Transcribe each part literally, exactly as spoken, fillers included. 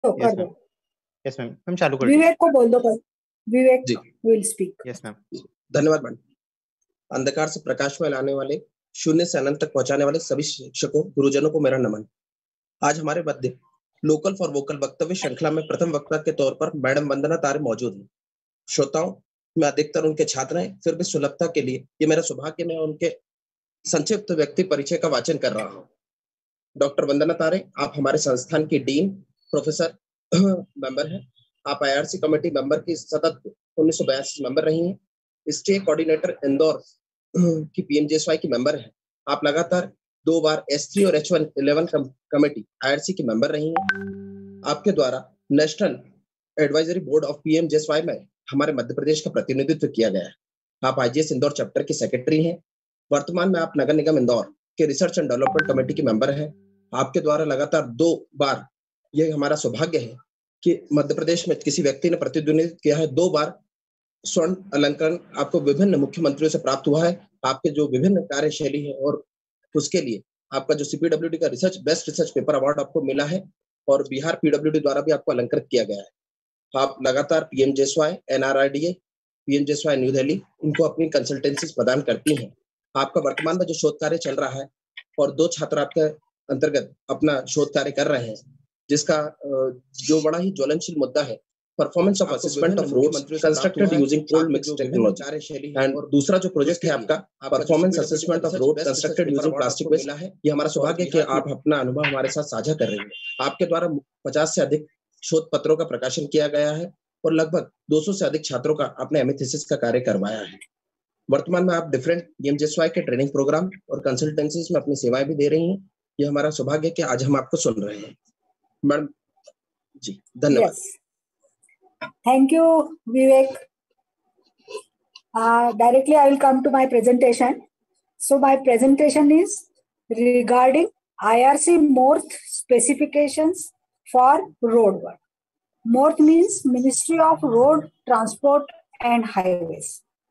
कर यस दो। Ma'am, yes ma'am, हम चालू कर विवेक को बोल दो पर Vivek ji will speak. Yes ma'am. धन्यवाद मैडम। अंधकार से प्रकाश में लाने वाले, शून्य से अनंत तक पहुंचाने वाले सभी शिक्षकों, गुरुजनों को मेरा नमन। आज हमारे मध्य लोकल फॉर वोकल वक्तव्य श्रृंखला में प्रथम वक्ता के तौर पर मैडम वंदना तारे मौजूद हैं। श्रोताओं में अधिकतर उनके छात्र हैं, फिर भी सुलभता के लिए ये मेरा सौभाग्य मैं उनके संक्षिप्त व्यक्ति परिचय का वाचन कर रहा हूँ। डॉक्टर वंदना तारे, आप हमारे संस्थान की डीन प्रोफेसर मेंबर हैं। आप आईआरसी कमेटी मेंबर की सतत उन्नीस सौ बयासी मेंबर रही हैं। स्टेट कोऑर्डिनेटर इंदौर की पीएमजेएसवाई की मेंबर हैं। आप लगातार दो बार एस थ्री और H one eleven committee IRC की मेंबर रही हैं। आपके द्वारा national advisory board of PMGSY में हमारे मध्य प्रदेश का प्रतिनिधित्व किया गया है। आप आईजीएस इंदौर चैप्टर की सेक्रेटरी हैं। वर्तमान में आप नगर निगम इंदौर के रिसर्च एंड डेवलपमेंट कमेटी के मेंबर हैं। आपके द्वारा लगातार दो बार, यह हमारा सौभाग्य है कि मध्य प्रदेश में किसी व्यक्ति ने प्रतिद्वंद्विता किया है, दो बार स्वर्ण अलंकरण आपको विभिन्न मुख्यमंत्रियों से प्राप्त हुआ है। आपके जो विभिन्न कार्यशैली है और उसके लिए आपका जो सीपीडब्ल्यूडी का research best research paper award आपको मिला है और बिहार पीडब्ल्यूडी द्वारा भी आपको अलंकृत किया गया है। आप लगातार पीएमजेएसवाई, एनआरआईडीए, पीएमजेएसवाई न्यू दिल्ली इनको अपनी कंसल्टेंसीज प्रदान करती हैं। आपका वर्तमान में जो शोध कार्य चल रहा है और दो छात्र आपके अंतर्गत अपना शोध कार्य कर रहे हैं, जिसका जो बड़ा ही ज्वलनशील मुद्दा है, performance of assessment of roads constructed using cold mix technology. And दूसरा जो प्रोजेक्ट है आपका performance assessment of road constructed using plastic waste, ये हमारा सौभाग्य है कि आप अपना अनुभव हमारे साथ साझा कर रहे हैं। आपके द्वारा पचास से अधिक शोध पत्रों का प्रकाशन किया गया है और लगभग दो सौ से अधिक छात्रों का आपने एमए थीसिस का कार्य करवाया है। वर्तमान में आप डिफरेंट पीएमजेएसवाई के ट्रेनिंग प्रोग्राम और कंसल्टेंसीज में अपनी सेवाएं भी दे रही हैं। ये हमारा सौभाग्य है कि आज हम आपको सुन रहे हैं। मैडम जी धन्यवाद। Thank you Vivek. Directly I will come to my presentation. So my presentation is regarding I R C MORTH specifications for road work. MORTH means Ministry of Road Transport and Highways.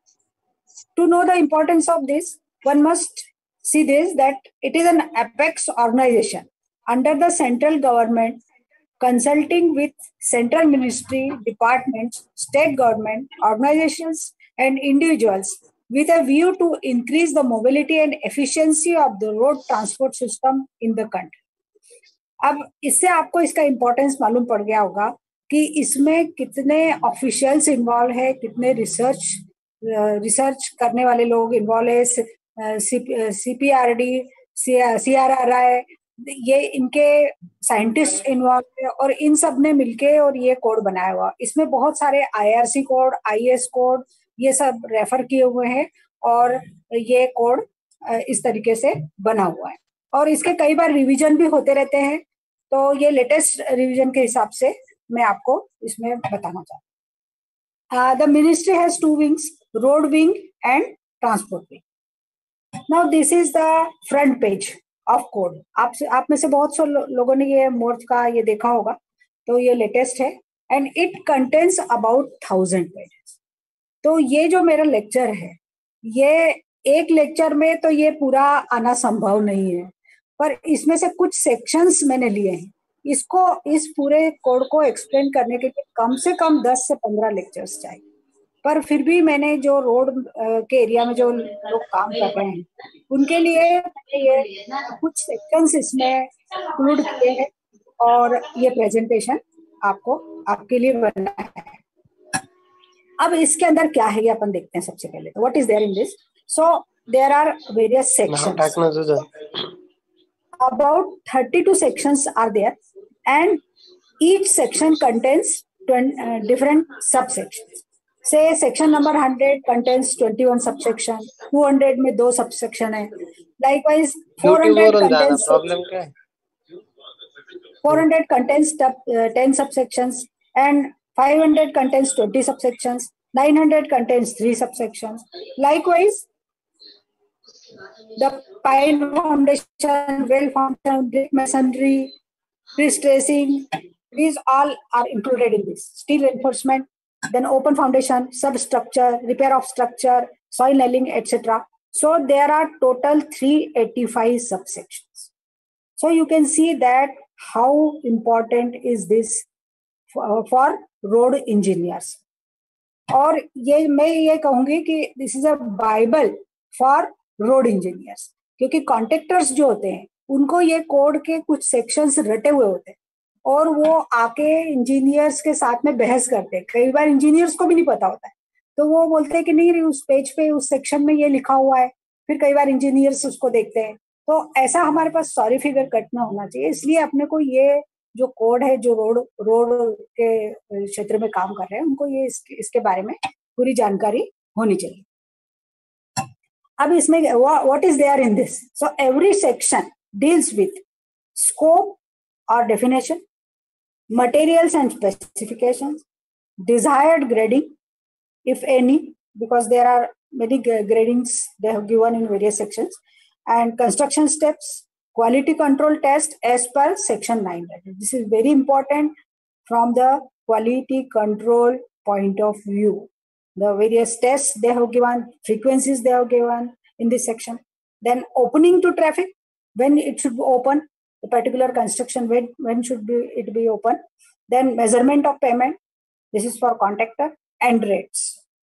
To know the importance of this, one must see this, that it is an apex organization under the central government, consulting with central ministry, departments, state government, organizations and individuals with a view to increase the mobility and efficiency of the road transport system in the country. अब इससे आपको इसका importance मालूम पड़ गया होगा कि इसमें कितने ऑफिशियल्स इन्वॉल्व है, कितने रिसर्च रिसर्च करने वाले लोग इन्वॉल्व है, सीपीआरडी, सीआरआरआई, ये इनके साइंटिस्ट इन्वॉल्व है और इन सब ने मिलके और ये कोड बनाया हुआ। इसमें बहुत सारे आईआरसी कोड, आईएस कोड, ये सब रेफर किए हुए हैं और ये कोड इस तरीके से बना हुआ है और इसके कई बार रिवीजन भी होते रहते हैं। तो ये लेटेस्ट रिवीजन के हिसाब से मैं आपको इसमें बताना चाहता हूँ। The ministry has two wings, road wing and transport wing. Now this is the front page of code. आप आप में से बहुत से लो, लोगों ने ये मोर्थ का ये देखा होगा, तो ये लेटेस्ट है and it contains about thousand pages. तो ये जो मेरा लेक्चर है, ये एक लेक्चर में तो ये पूरा आना संभव नहीं है, पर इसमें से कुछ सेक्शंस मैंने लिए हैं। इसको इस पूरे कोड को एक्सप्लेन करने के लिए कम से कम दस से पंद्रह लेक्चर्स चाहिए, पर फिर भी मैंने जो रोड के एरिया में जो लोग काम कर रहे हैं उनके लिए ये कुछ सेक्शंस इसमें इंक्लूड किए हैं और ये प्रेजेंटेशन आपको आपके लिए बना है। अब इसके अंदर क्या है ये अपन देखते हैं। सबसे पहले तो what is there in this. So there are various sections, about thirty two sections are there and each section contains different subsections. से section number hundred contains twenty one subsection, two hundred में दो subsection है। Likewise four hundred contains four hundred contains ten subsections and five hundred contains twenty subsections, nine hundred contains three subsections. Likewise, the pine foundation, well foundation, brick masonry, pre-stressing, these all are included in this. Steel reinforcement, then open foundation, substructure, repair of structure, soil nailing, et cetera. So there are total three hundred eighty-five subsections. So you can see that how important is this for road engineers. और ये मैं ये कहूंगी कि this is a bible for road engineers, क्योंकि contractors जो होते हैं उनको ये कोड के कुछ सेक्शंस रटे हुए होते हैं और वो आके इंजीनियर्स के साथ में बहस करते हैं. कई बार इंजीनियर्स को भी नहीं पता होता है, तो वो बोलते हैं कि नहीं उस पेज पे उस सेक्शन में ये लिखा हुआ है. फिर कई बार इंजीनियर्स उसको देखते हैं. तो ऐसा हमारे पास सॉरी फिगर कट ना होना चाहिए. इसलिए अपने को ये जो कोड है, जो रोड रोड के क्षेत्र में काम कर रहे हैं, उनको ये इसके, इसके बारे में पूरी जानकारी होनी चाहिए. अब इसमें what is there in this? So every section deals with scope और definition, materials and specifications, desired grading, if any, because there are many gradings they have given in various sections, and construction steps, quality control test as per section nine. This is very important from the quality control point of view. The various tests they have given, frequencies they have given in this section. Then opening to traffic, when it should be open, the particular construction, when, when should be it be open. Then measurement of payment, this is for contractor, and rates.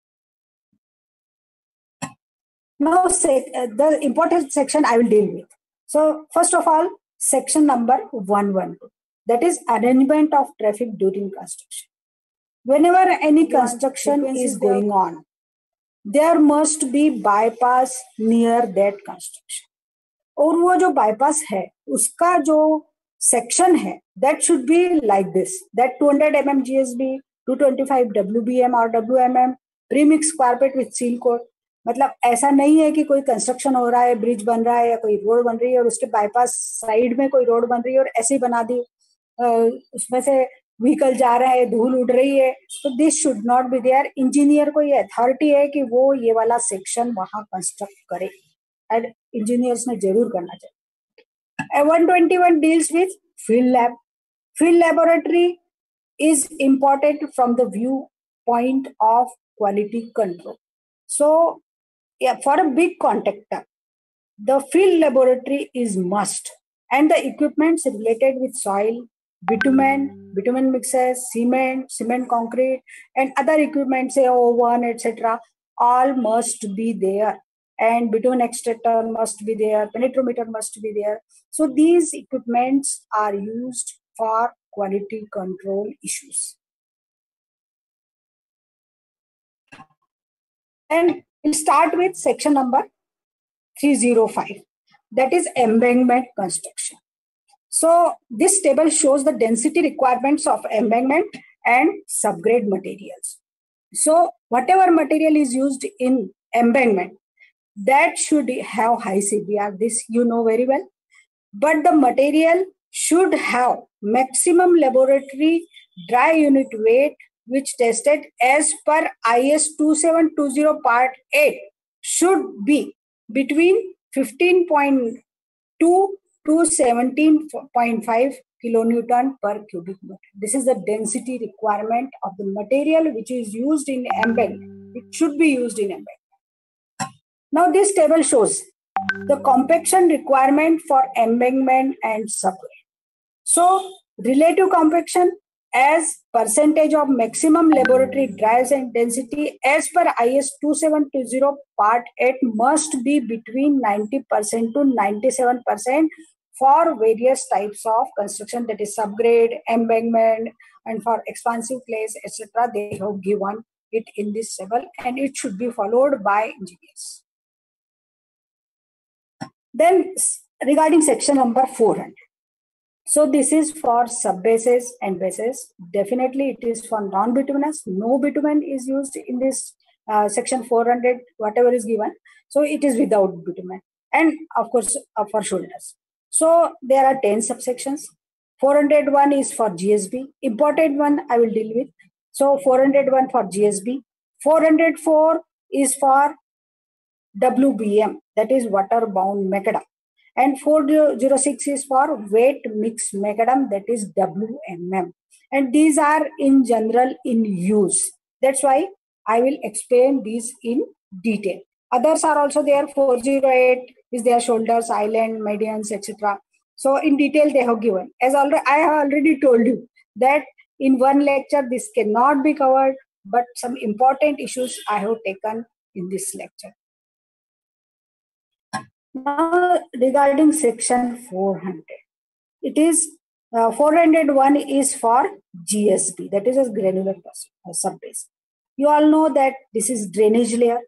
Now say, uh, the important section I will deal with. So first of all, section number one twelve, that is arrangement of traffic during construction. Whenever any construction is going on, there must be bypass near that construction. और वो जो bypass है उसका जो section है, that should be like this, that two hundred millimeter G S B, two twenty-five W B M or W M M, pre-mixed carpet with seal coat. मतलब ऐसा नहीं है कि कोई कंस्ट्रक्शन हो रहा है, ब्रिज बन रहा है या कोई रोड बन रही है और उसके बाईपास साइड में कोई रोड बन रही है और ऐसे ही बना दी, उसमें से व्हीकल जा रहा है, धूल उड़ रही है. तो this should not be there. Engineer को ये अथॉरिटी है कि वो ये वाला सेक्शन वहां कंस्ट्रक्ट करे, एंड इंजीनियर्स ने जरूर करना चाहिए. one twenty-one deals with field lab. Field laboratory is important from the viewpoint of quality control. So yeah, for a big contractor, the field laboratory is must, and the equipments related with soil, bitumen, bitumen mixes, cement, cement concrete, and other equipment, say oven, et cetera, all must be there. And bitumen extractor must be there, penetrometer must be there. So these equipments are used for quality control issues. And we'll start with section number three oh five, that is embankment construction. So this table shows the density requirements of embankment and subgrade materials. So whatever material is used in embankment, that should have high C B R. This you know very well. But the material should have maximum laboratory dry unit weight, which tested as per I S twenty-seven twenty part eight should be between fifteen point two to seventeen point five kilonewton per cubic meter. This is the density requirement of the material which is used in embankment. It should be used in embankment. Now this table shows the compaction requirement for embankment and subgrade. So relative compaction as percentage of maximum laboratory drives and density as per I S twenty-seven twenty part eight must be between ninety percent to ninety-seven percent for various types of construction, that is subgrade, embankment, and for expansive place, et cetera. They have given it in this table, and it should be followed by engineers. Then regarding section number four hundred. So this is for subbases and bases. Definitely it is for non-bituminous. No bitumen is used in this uh, section four hundred, whatever is given. So it is without bitumen. And of course uh, for shoulders. So there are ten subsections. four hundred one is for G S B. Important one I will deal with. So four hundred one for G S B. four hundred four is for W B M, that is water-bound macadam. And four oh six is for wet mix macadam, that is W M M. And these are in general in use. That's why I will explain these in detail. Others are also there. four oh eight is their shoulders, island, medians, et cetera. So in detail they have given. As already I have already told you that In one lecture, this cannot be covered, but some important issues I have taken in this lecture. Now, regarding section four hundred, it is uh, four hundred one is for G S B, that is a granular subbase. You all know that this is drainage layer.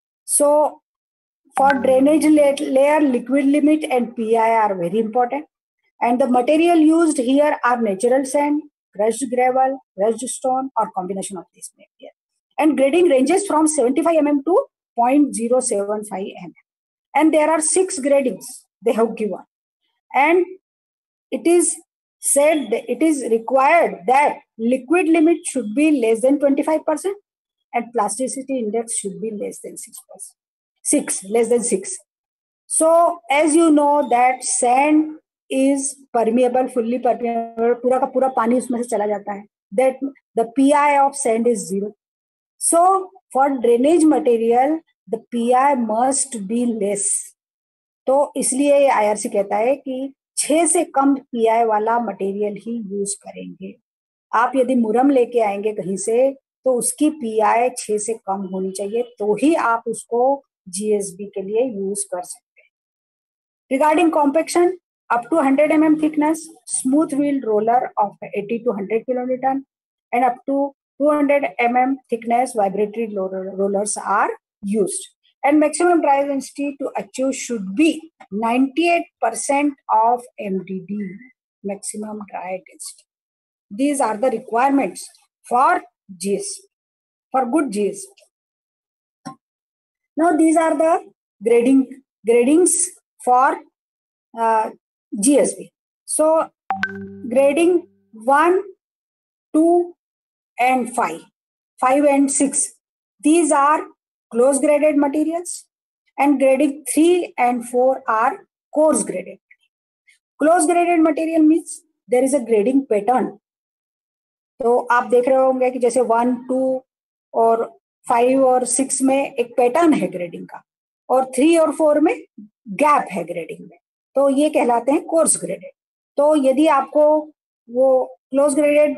So, for drainage layer, liquid limit and P I are very important. And the material used here are natural sand, crushed gravel, crushed stone, or combination of these material. And grading ranges from seventy-five millimeters to zero point zero seven five millimeters. And there are six gradings they have given. And it is said that it is required that liquid limit should be less than twenty-five percent and plasticity index should be less than six percent. six, less than six. So, as you know that sand is permeable, fully permeable, पूरा का पूरा पानी उसमें से चला जाता है. That the P I of sand is zero. So, for drainage material, the P I must be less. तो इसलिए I R C कहता है कि छह से कम P I वाला मटेरियल ही यूज करेंगे. आप यदि मुरम लेके आएंगे कहीं से तो उसकी P I छह से कम होनी चाहिए, तो ही आप उसको G S B के लिए यूज कर सकते हैं. Regarding compaction, up to one hundred millimeters thickness, smooth wheeled roller of eighty to one hundred kilonewton, and up to two hundred millimeters thickness vibratory rollers are used. And maximum dry density to achieve should be ninety-eight percent of M D D, maximum dry density. These are the requirements for G S B, for good G S B. Now these are the grading gradings for uh, G S B. So grading one, two, and five, five and six. These are close graded materials, and grading three and four are coarse graded. Close graded material means there is a grading pattern. तो आप देख रहे होंगे कि जैसे one, two और five और six में एक पैटर्न है ग्रेडिंग का, और थ्री और फोर में गैप है ग्रेडिंग में, तो ये कहलाते हैं कोर्स ग्रेडेड. तो यदि आपको वो close graded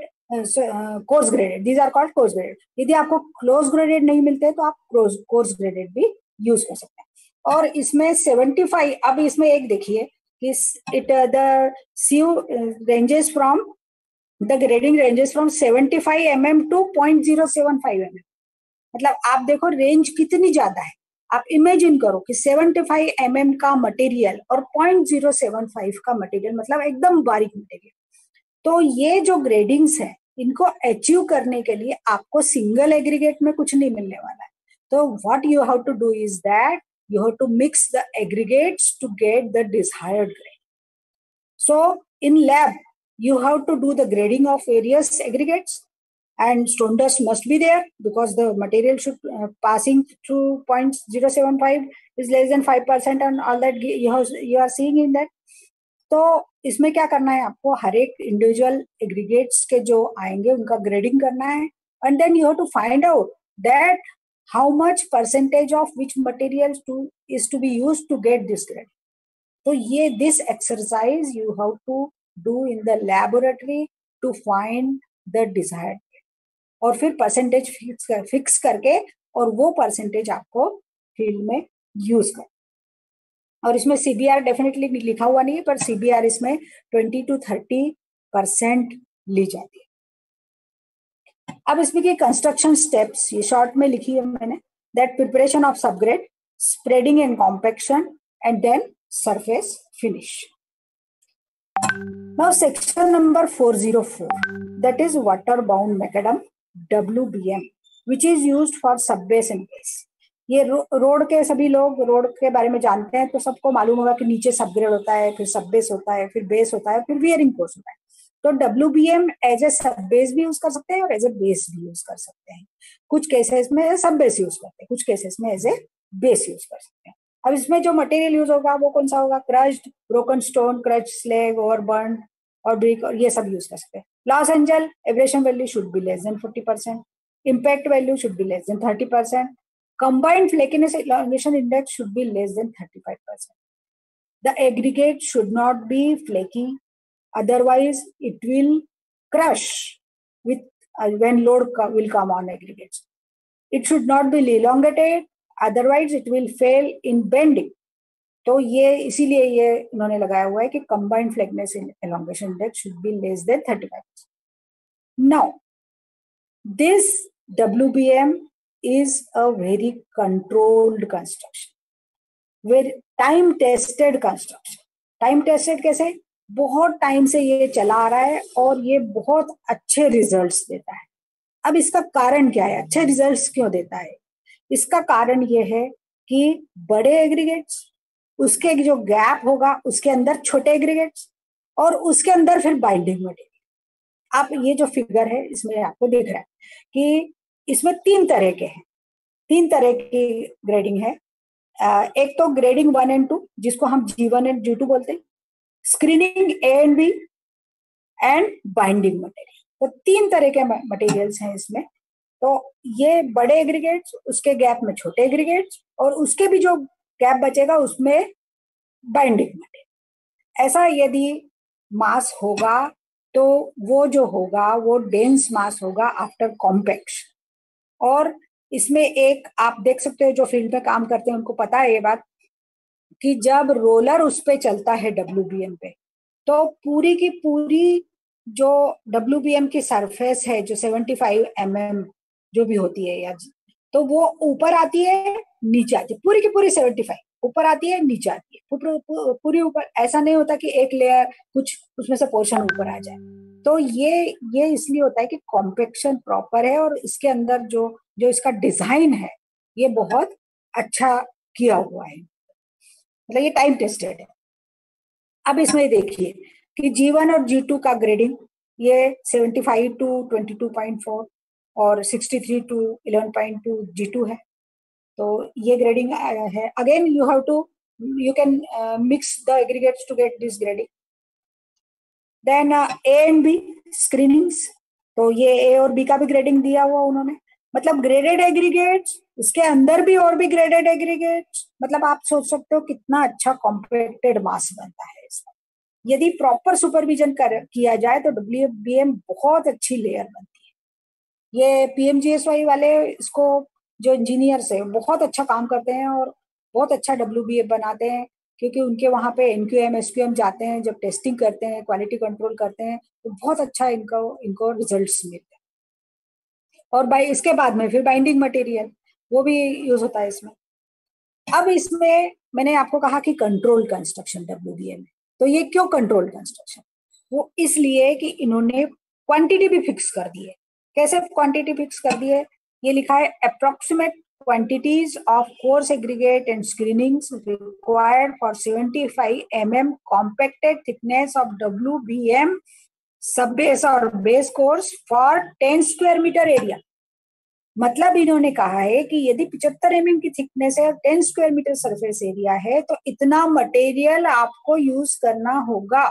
coarse graded, these are called coarse graded, यदि आपको क्लोज ग्रेडेड नहीं मिलते तो आप कोर्स ग्रेडेड भी यूज कर सकते हैं. और इसमें सेवेंटी फाइव, अब इसमें एक देखिए कि it the CU ranges from the grading ranges from seventy-five millimeters to zero point zero seven five millimeters. मतलब आप देखो रेंज कितनी ज्यादा है. आप इमेजिन करो कि seventy-five millimeters का मटेरियल और zero point zero seven five का मटेरियल, मतलब एकदम बारीक मटेरियल. तो ये जो ग्रेडिंग्स है इनको अचीव करने के लिए आपको सिंगल एग्रीगेट में कुछ नहीं मिलने वाला है. तो what you have to do is that you have to mix the aggregates to get the desired grade. So in lab you have to do the grading of various aggregates, and stone dust must be there because the material should uh, passing through zero point zero seven five is less than five percent and all that you have, you are seeing in that. तो इसमें क्या करना है, आपको हर एक individual aggregates के जो आएंगे उनका ग्रेडिंग करना है, and then you have to find out that how much percentage of which material to is to be used to get this grade. तो ये this exercise you have to do in the laboratory to find the desired grade. और फिर percentage fix कर fix करके और वो percentage आपको field में यूज कर. और इसमें सीबीआर डेफिनेटली लिखा हुआ नहीं है, पर सीबीआर इसमें twenty to thirty परसेंट ली जाती है. अब इसमें की कंस्ट्रक्शन स्टेप्स ये शॉर्ट में लिखी है मैंने. That preparation of subgrade, spreading and compaction, and then surface finish. Now section number four oh four, that is water bound macadam W B M, which is used for subbase and base. ये road के सभी लोग road के बारे में जानते हैं, तो सबको मालूम होगा कि नीचे सबग्रेड होता है, फिर सबबेस होता है, फिर बेस होता है, फिर वियरिंग कोर्स होता है. तो W B M as a subbase भी यूज कर सकते हैं और एज ए बेस भी यूज कर सकते हैं. कुछ केसेस में सबबेस यूज करते हैं, कुछ केसेस में एज ए बेस यूज कर सकते हैं. अब इसमें जो मटेरियल यूज होगा वो कौन सा होगा, crushed, broken stone, crushed slag, overburn और ब्रिक, और ये सब यूज कर सकते हैं. Los Angeles abrasion value should be less than forty percent, impact value should be less than thirty percent, combined flakiness elongation index should be less than thirty-five percent. The aggregate should not be flaky, otherwise it will crush with uh, when load co- will come on aggregates. It should not be elongated, otherwise it will fail in bending. तो ये इसीलिए ये इन्होंने लगाया हुआ है कि combined flatness in elongation index should be less than thirty-five percent. Now, this W B M is a very controlled construction, very time tested construction. Time tested कैसे? बहुत टाइम से ये चला आ रहा है और ये बहुत अच्छे रिजल्ट्स देता है. अब इसका कारण क्या है? अच्छे रिजल्ट्स क्यों देता है? इसका कारण ये है कि बड़े एग्रीगेट्स, उसके जो गैप होगा उसके अंदर छोटे एग्रीगेट्स और उसके अंदर फिर बाइंडिंग मटेरियल. आप ये जो फिगर है इसमें आपको दिख रहा है कि इसमें तीन तरह के हैं, तीन तरह की ग्रेडिंग है. एक तो ग्रेडिंग वन एंड टू, जिसको हम G one and G two बोलते हैं, screening A and B and binding material. तो तीन तरह के मटेरियल्स हैं इसमें. तो ये बड़े एग्रीगेट्स, उसके गैप में छोटे एग्रीगेट्स और उसके भी जो गैप बचेगा उसमें बाइंडिंग मटेरियल. ऐसा यदि मास होगा तो वो जो होगा वो डेंस मास होगा आफ्टर कॉम्पैक्शन. और इसमें एक आप देख सकते हो, जो फील्ड में काम करते हैं उनको पता है ये बात, कि जब रोलर उस पे चलता है डब्ल्यू बी एम पे, तो पूरी की पूरी जो डब्ल्यू बी एम की सरफेस है जो पचहत्तर एम एम जो भी होती है या तो वो ऊपर आती है नीचे आती है, पूरी की पूरी पचहत्तर ऊपर आती है नीचे आती है, पूरी ऊपर. ऐसा नहीं होता कि एक लेयर कुछ उसमें से पोर्शन ऊपर आ जाए. तो ये ये इसलिए होता है कि कॉम्पैक्शन प्रॉपर है और इसके अंदर जो जो इसका डिजाइन है ये बहुत अच्छा किया हुआ है, मतलब ये टाइम टेस्टेड है. अब इसमें देखिए कि जी वन और जी टू का ग्रेडिंग ये पचहत्तर टू बाईस पॉइंट चार और तिरसठ टू ग्यारह पॉइंट दो जी टू है. तो ये ग्रेडिंग है. Again you have to you can mix the aggregates to get this grading. Then A and B screenings, तो ये ए और बी का भी ग्रेडिंग दिया हुआ उन्होंने. मतलब ग्रेडेड एग्रीगेट्स, उसके अंदर भी और भी ग्रेडेड एग्रीगेट्स. मतलब आप सोच सकते हो कितना अच्छा कॉम्पैक्टेड मास बनता है इसका. यदि प्रॉपर सुपरविजन कर किया जाए तो डब्ल्यू बी एम बहुत अच्छी लेयर बनती है. ये P M G S Y वाले इसको जो इंजीनियर्स है बहुत अच्छा काम करते हैं और बहुत अच्छा डब्ल्यू बी एम बनाते हैं, क्योंकि उनके वहाँ पे N Q M S Q M जाते हैं, जब टेस्टिंग करते हैं, क्वालिटी कंट्रोल करते हैं, तो बहुत अच्छा इनको इनको रिजल्ट्स मिलते हैं. और बाई इसके बाद में फिर बाइंडिंग मटेरियल वो भी यूज होता है इसमें. अब इसमें मैंने आपको कहा कि control construction W B M, तो ये क्यों कंट्रोल कंस्ट्रक्शन? वो इसलिए कि इन्होंने क्वांटिटी भी फिक्स कर दी है. कैसे क्वांटिटी फिक्स कर दी है? ये लिखा है approximate quantities of coarse aggregate and screenings required for seventy-five millimeter compacted thickness of W B M subbase और base course for ten square meter area. मतलब इन्होंने कहा है कि यदि पचहत्तर एम एम की थिकनेस है और ten square metre surface area है तो इतना मटेरियल आपको यूज करना होगा.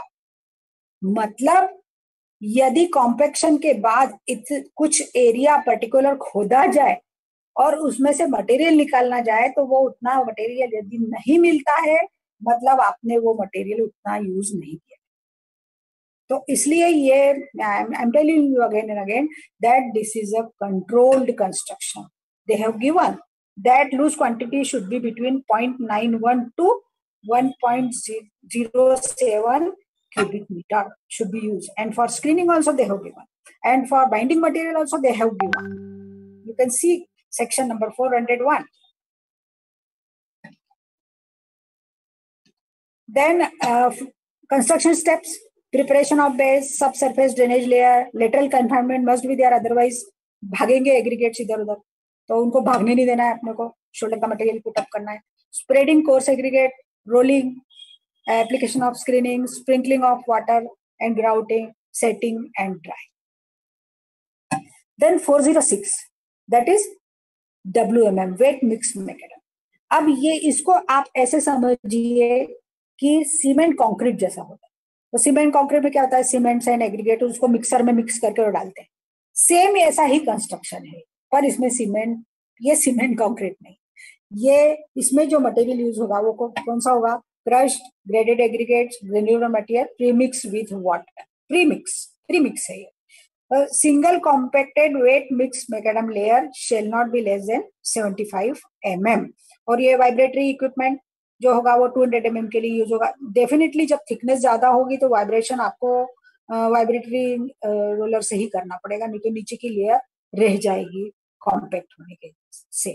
मतलब यदि कॉम्पैक्शन के बाद इत, कुछ एरिया पर्टिकुलर खोदा जाए और उसमें से मटेरियल निकालना जाए तो वो उतना मटेरियल यदि नहीं मिलता है, मतलब आपने वो मटेरियल उतना यूज नहीं किया. तो इसलिए ये I am telling you again and again that this is a controlled construction. They have given that loose quantity should be between zero point nine one to one point zero seven cubic meter should be used, and for screening also they have given, and for binding material also they have given. You can see section number four hundred one. Then uh, construction steps: preparation of base, subsurface drainage layer, lateral confinement must be there, otherwise भागेंगे aggregates इधर उधर, तो उनको भागने नहीं देना है. अपने को शोल्डर का मटेरियल पुट अप करना है. Spreading coarse aggregate, rolling, application of screening, sprinkling of water and grouting, setting and dry. Then four oh six, that is W M M, wet mix mechanism. अब ये इसको आप ऐसे समझिए कि सीमेंट कंक्रीट जैसा होता है. तो सीमेंट कंक्रीट में क्या होता है? सीमेंट एंड एग्रीगेट उसको मिक्सर में मिक्स करके वो डालते हैं. सेम ऐसा ही कंस्ट्रक्शन है, पर इसमें सीमेंट, ये सीमेंट कंक्रीट नहीं. ये इसमें जो मटेरियल यूज होगा वो कौन सा होगा? Crushed graded aggregates, granular material, premix with water. Premix premix है ये. Single compacted wet mix macadam layer shall not be less than seventy five M M. और ये वाइब्रेटरी इक्विपमेंट जो होगा वो टू हंड्रेड एम एम के लिए use होगा। डेफिनेटली जब थिकनेस ज्यादा होगी तो वाइब्रेशन आपको वाइब्रेटरी रोलर से ही करना पड़ेगा, नहीं तो नीचे की लेयर रह जाएगी कॉम्पैक्ट होने के से।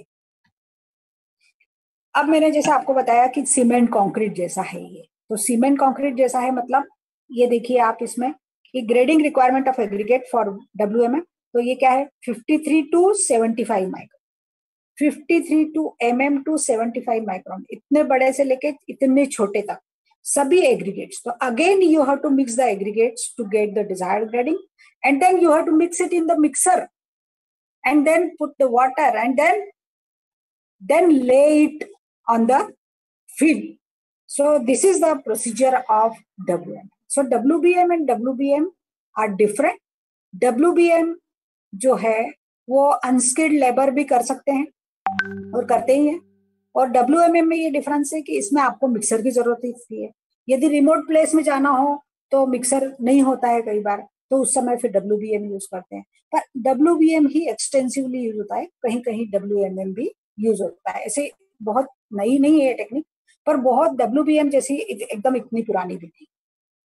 अब मैंने जैसे आपको बताया कि सीमेंट कंक्रीट जैसा है ये, तो सीमेंट कंक्रीट जैसा है मतलब ये देखिए आप इसमें कि grading requirement of aggregate for WMM, तो ये क्या है fifty three to seventy five micron, fifty three to mm to seventy five micron, इतने बड़े से लेके इतने छोटे तक सभी एग्रीगेट्स। तो again you have to mix the aggregates to get the desired grading and then you have to mix it in the mixer and then put the water and then then lay it on the field. So this is the procedure of W B M. So W B M and W B M are different. W B M जो है वो unskilled labour भी कर सकते हैं और करते ही हैं, और W M M में ये डिफरेंस है कि इसमें आपको मिक्सर की जरूरत होती है। यदि रिमोट प्लेस में जाना हो तो मिक्सर नहीं होता है कई बार, तो उस समय फिर W B M यूज करते हैं, पर W B M ही एक्सटेंसिवली यूज होता है, कहीं कहीं W M M भी यूज होता है। ऐसे बहुत नई नहीं है टेक्निक, पर बहुत W B M जैसी एकदम इतनी पुरानी भी नहीं।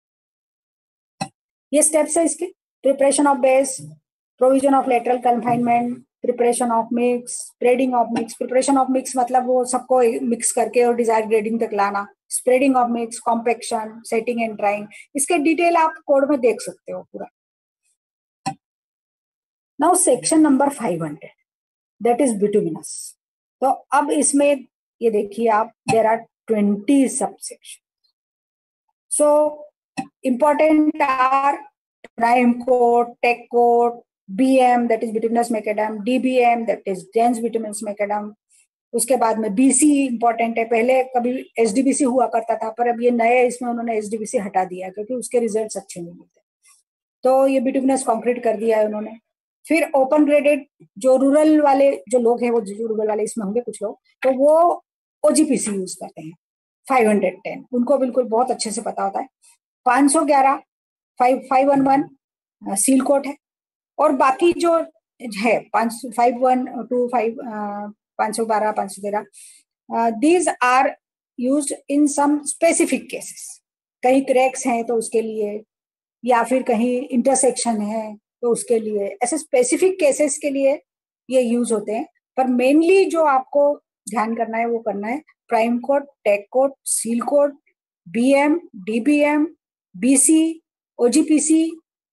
ये स्टेप्स है इसके, preparation of base, provision of lateral confinement, preparation of mix, spreading of mix. Preparation of mix मतलब वो सबको मिक्स करके और डिजायर्ड ग्रेडिंग तक लाना। Spreading of mix, compaction, setting and drying, इसके डिटेल आप कोड में देख सकते हो पूरा। Now section number five hundred, that is bituminous. तो अब इसमें ये देखिए आप, there are twenty subsection. So important are prime coat, tack coat, B M that is bituminous macadam, D B M that is dense bituminous macadam। उसके बाद में B C important है। पहले कभी S D B C हुआ करता था, पर अब ये नए इसमें उन्होंने S D B C हटा दिया क्योंकि उसके रिजल्ट्स अच्छे नहीं मिलते, तो ये बिटुमिनस कंक्रीट कर दिया है उन्होंने। फिर ओपन ग्रेडेड, जो रूरल वाले जो लोग हैं, वो जो रूरल वाले इसमें होंगे कुछ लोग, तो वो O G P C use करते हैं फाइव हंड्रेड टेन, उनको बिल्कुल बहुत अच्छे से पता होता है। पाँच सौ ग्यारह five one one seal coat है, और बाकी जो है पांच फाइव वन टू फाइव पाँच सौ बारह पाँच सौ तेरह, these are used in some specific cases. कहीं क्रैक्स हैं तो उसके लिए, या फिर कहीं इंटरसेक्शन है तो उसके लिए, ऐसे स्पेसिफिक केसेस के लिए ये यूज होते हैं। पर मेनली जो आपको ध्यान करना है वो करना है prime coat, tack coat, seal coat, B M, D B M, B C, O G P C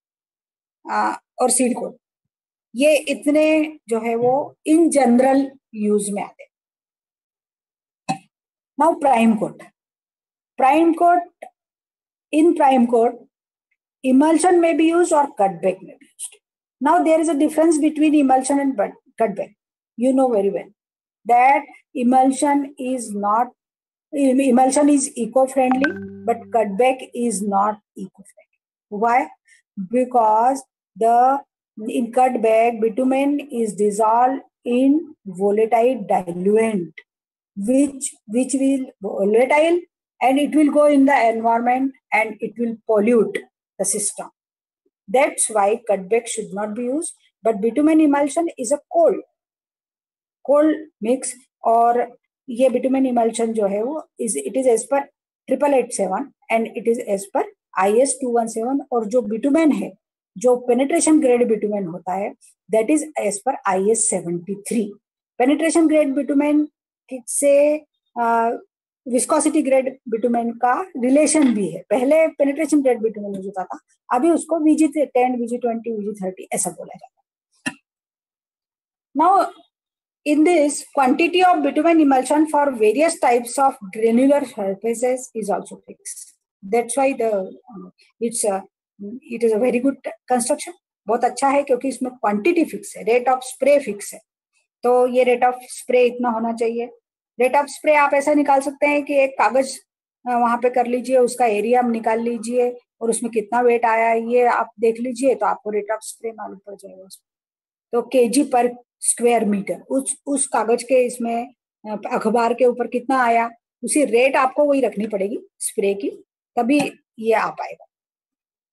और सील कोट। ये इतने जो है वो इन जनरल यूज में आते हैं। Now prime coat, prime coat, in prime coat emulsion may be used or cutback may be used. Now there is a difference between emulsion and cutback. You know very well that emulsion is not, emulsion is eco-friendly, but cutback is not eco-friendly. Why? Because the in cutback bitumen is dissolved in volatile diluent, which which will volatile and it will go in the environment and it will pollute the system. That's why cutback should not be used. But bitumen emulsion is a cold cold mix, और ये bitumen emulsion जो है वो is it is as per triple eight seven and it is as per I S two one seven. और जो bitumen है, जो penetration grade bitumen होता है, that is as per I S seventy three. penetration grade bitumen से uh, viscosity grade bitumen का relation भी है। पहले पेनिट्रेशन ग्रेड बिटुमेन यूज होता था, अभी उसको VG ten, VG twenty, VG thirty ऐसा बोला जाता है। Now in this quantity of bitumen emulsion for various types of granular surfaces is also fixed. That's why the it's it is a very good construction. बहुत अच्छा है क्योंकि इसमें quantity fix है, रेट ऑफ स्प्रे फिक्स है। तो ये rate of spray इतना होना चाहिए। रेट ऑफ स्प्रे आप ऐसा निकाल सकते हैं कि एक कागज वहां पे कर लीजिए, उसका एरिया निकाल लीजिए और उसमें कितना वेट आया ये आप देख लीजिए, तो आपको रेट ऑफ स्प्रे मालूम पड़ जाएगा उसमें। तो केजी पर स्क्वायर मीटर उस उस कागज के इसमें अखबार के ऊपर कितना आया, उसी रेट आपको वही रखनी पड़ेगी स्प्रे की, तभी ये आ पाएगा।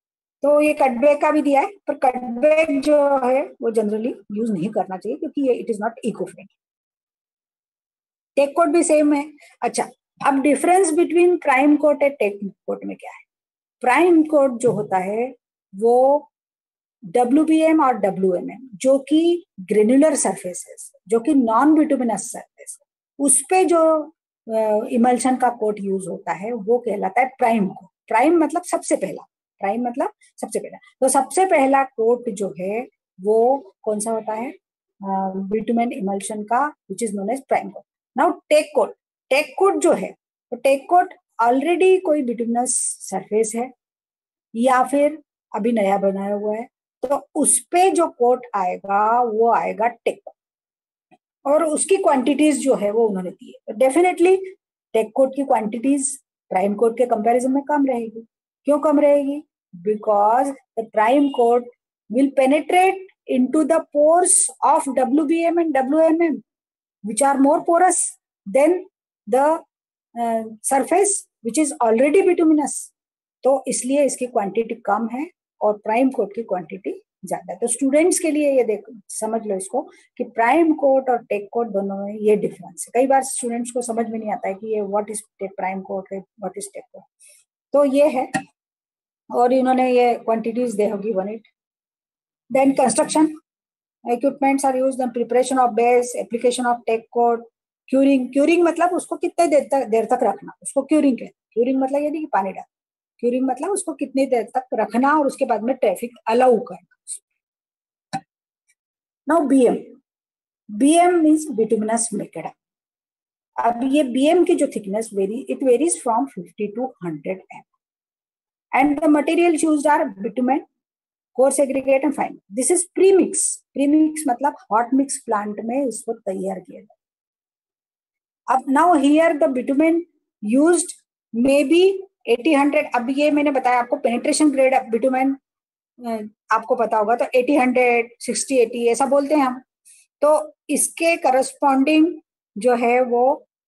तो ये कटबैक का भी दिया है, पर कटबैक जो है वो जनरली यूज नहीं करना चाहिए क्योंकि ये it is not eco friendly. Tack coat भी सेम है। अच्छा, अब difference between prime coat and tack coat में क्या है? प्राइम कोट जो होता है वो डब्ल्यू बी एम और डब्ल्यू एम एम जो कि ग्रेनुलर सरफेसेस, जो कि नॉन बिटुमिनस सरफेस, उस पे जो इमल्शन का कोट यूज होता है वो कहलाता है प्राइम कोट। प्राइम मतलब सबसे पहला, प्राइम मतलब सबसे पहला। तो सबसे पहला कोट जो है वो कौन सा होता है? बिटुमेन इमल्शन का, which is known as prime coat. Now tack coat, tack coat जो है तो टेक कोट ऑलरेडी कोई बिटुमिनस सरफेस है या फिर अभी नया बनाया हुआ है, तो उस पे जो कोट आएगा वो आएगा टेक कोट, और उसकी क्वांटिटीज जो है वो उन्होंने दी है। तो डेफिनेटली टेक कोट की क्वांटिटीज प्राइम कोट के कंपैरिजन में कम रहेगी। क्यों कम रहेगी? Because the prime coat will penetrate into the pores of W B M and W M M, which are more porous than the uh, surface which is already bituminous. तो इसलिए इसकी क्वांटिटी कम है और प्राइम कोट की quantity ज्यादा है। तो students के लिए ये देखो, समझ लो इसको कि प्राइम कोट और टेक कोट दोनों में ये डिफरेंस है। कई बार स्टूडेंट्स को समझ में नहीं आता है कि ये व्हाट इज प्राइम कोट है, व्हाट इज टेक कोट। तो ये है, और इन्होंने ये क्वांटिटीज दे होगी वन इट। Then construction equipments are used in preparation of base, application of tech coat, curing. curing मतलब उसको कितने देर तक देर तक रखना, उसको curing कहते हैं। curing मतलब ये नहीं कि पानी डाल, curing मतलब उसको कितनी देर तक रखना और उसके बाद में ट्रैफिक अलाउ करना। Now B M, B M means bituminous macadam. अब ये B M की जो thickness vary it varies from fifty to one hundred millimeters, and the materials used are bitumen, coarse aggregate and fine. This is premix. Premix मतलब hot mix plant में इसको तैयार किया जाए। अब now here the bitumen used may be eighty one hundred। अब ये मैंने बताया आपको पेनिट्रेशन ग्रेड बिटुमेन आपको पता होगा, तो eighty one hundred, sixty eighty ऐसा बोलते हैं हम। तो इसके करस्पॉन्डिंग जो है वो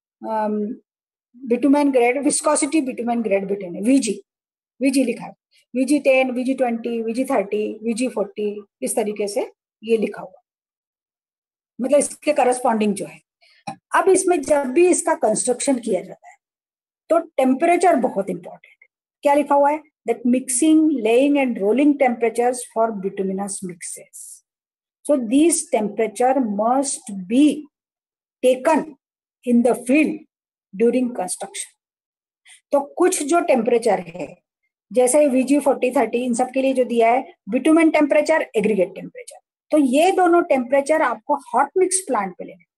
bitumen grade, viscosity bitumen grade bitumen, VG, VG लिखा है, VG ten, VG twenty, VG thirty, VG forty, इस तरीके से ये लिखा हुआ, मतलब इसके करस्पॉन्डिंग जो है। अब इसमें जब भी इसका कंस्ट्रक्शन किया जाता है तो टेम्परेचर बहुत इंपॉर्टेंट है। क्या लिखा हुआ है? That mixing, laying and rolling temperatures for bituminous mixes, so this temperature must be taken in the field during construction. तो कुछ जो टेम्परेचर है जैसे वीजी फोर्टी थर्टी इन सब के लिए जो दिया है बिटुमेन टेम्परेचर, एग्रीगेट टेम्परेचर, तो ये दोनों टेम्परेचर आपको हॉट मिक्स प्लांट पे लेने।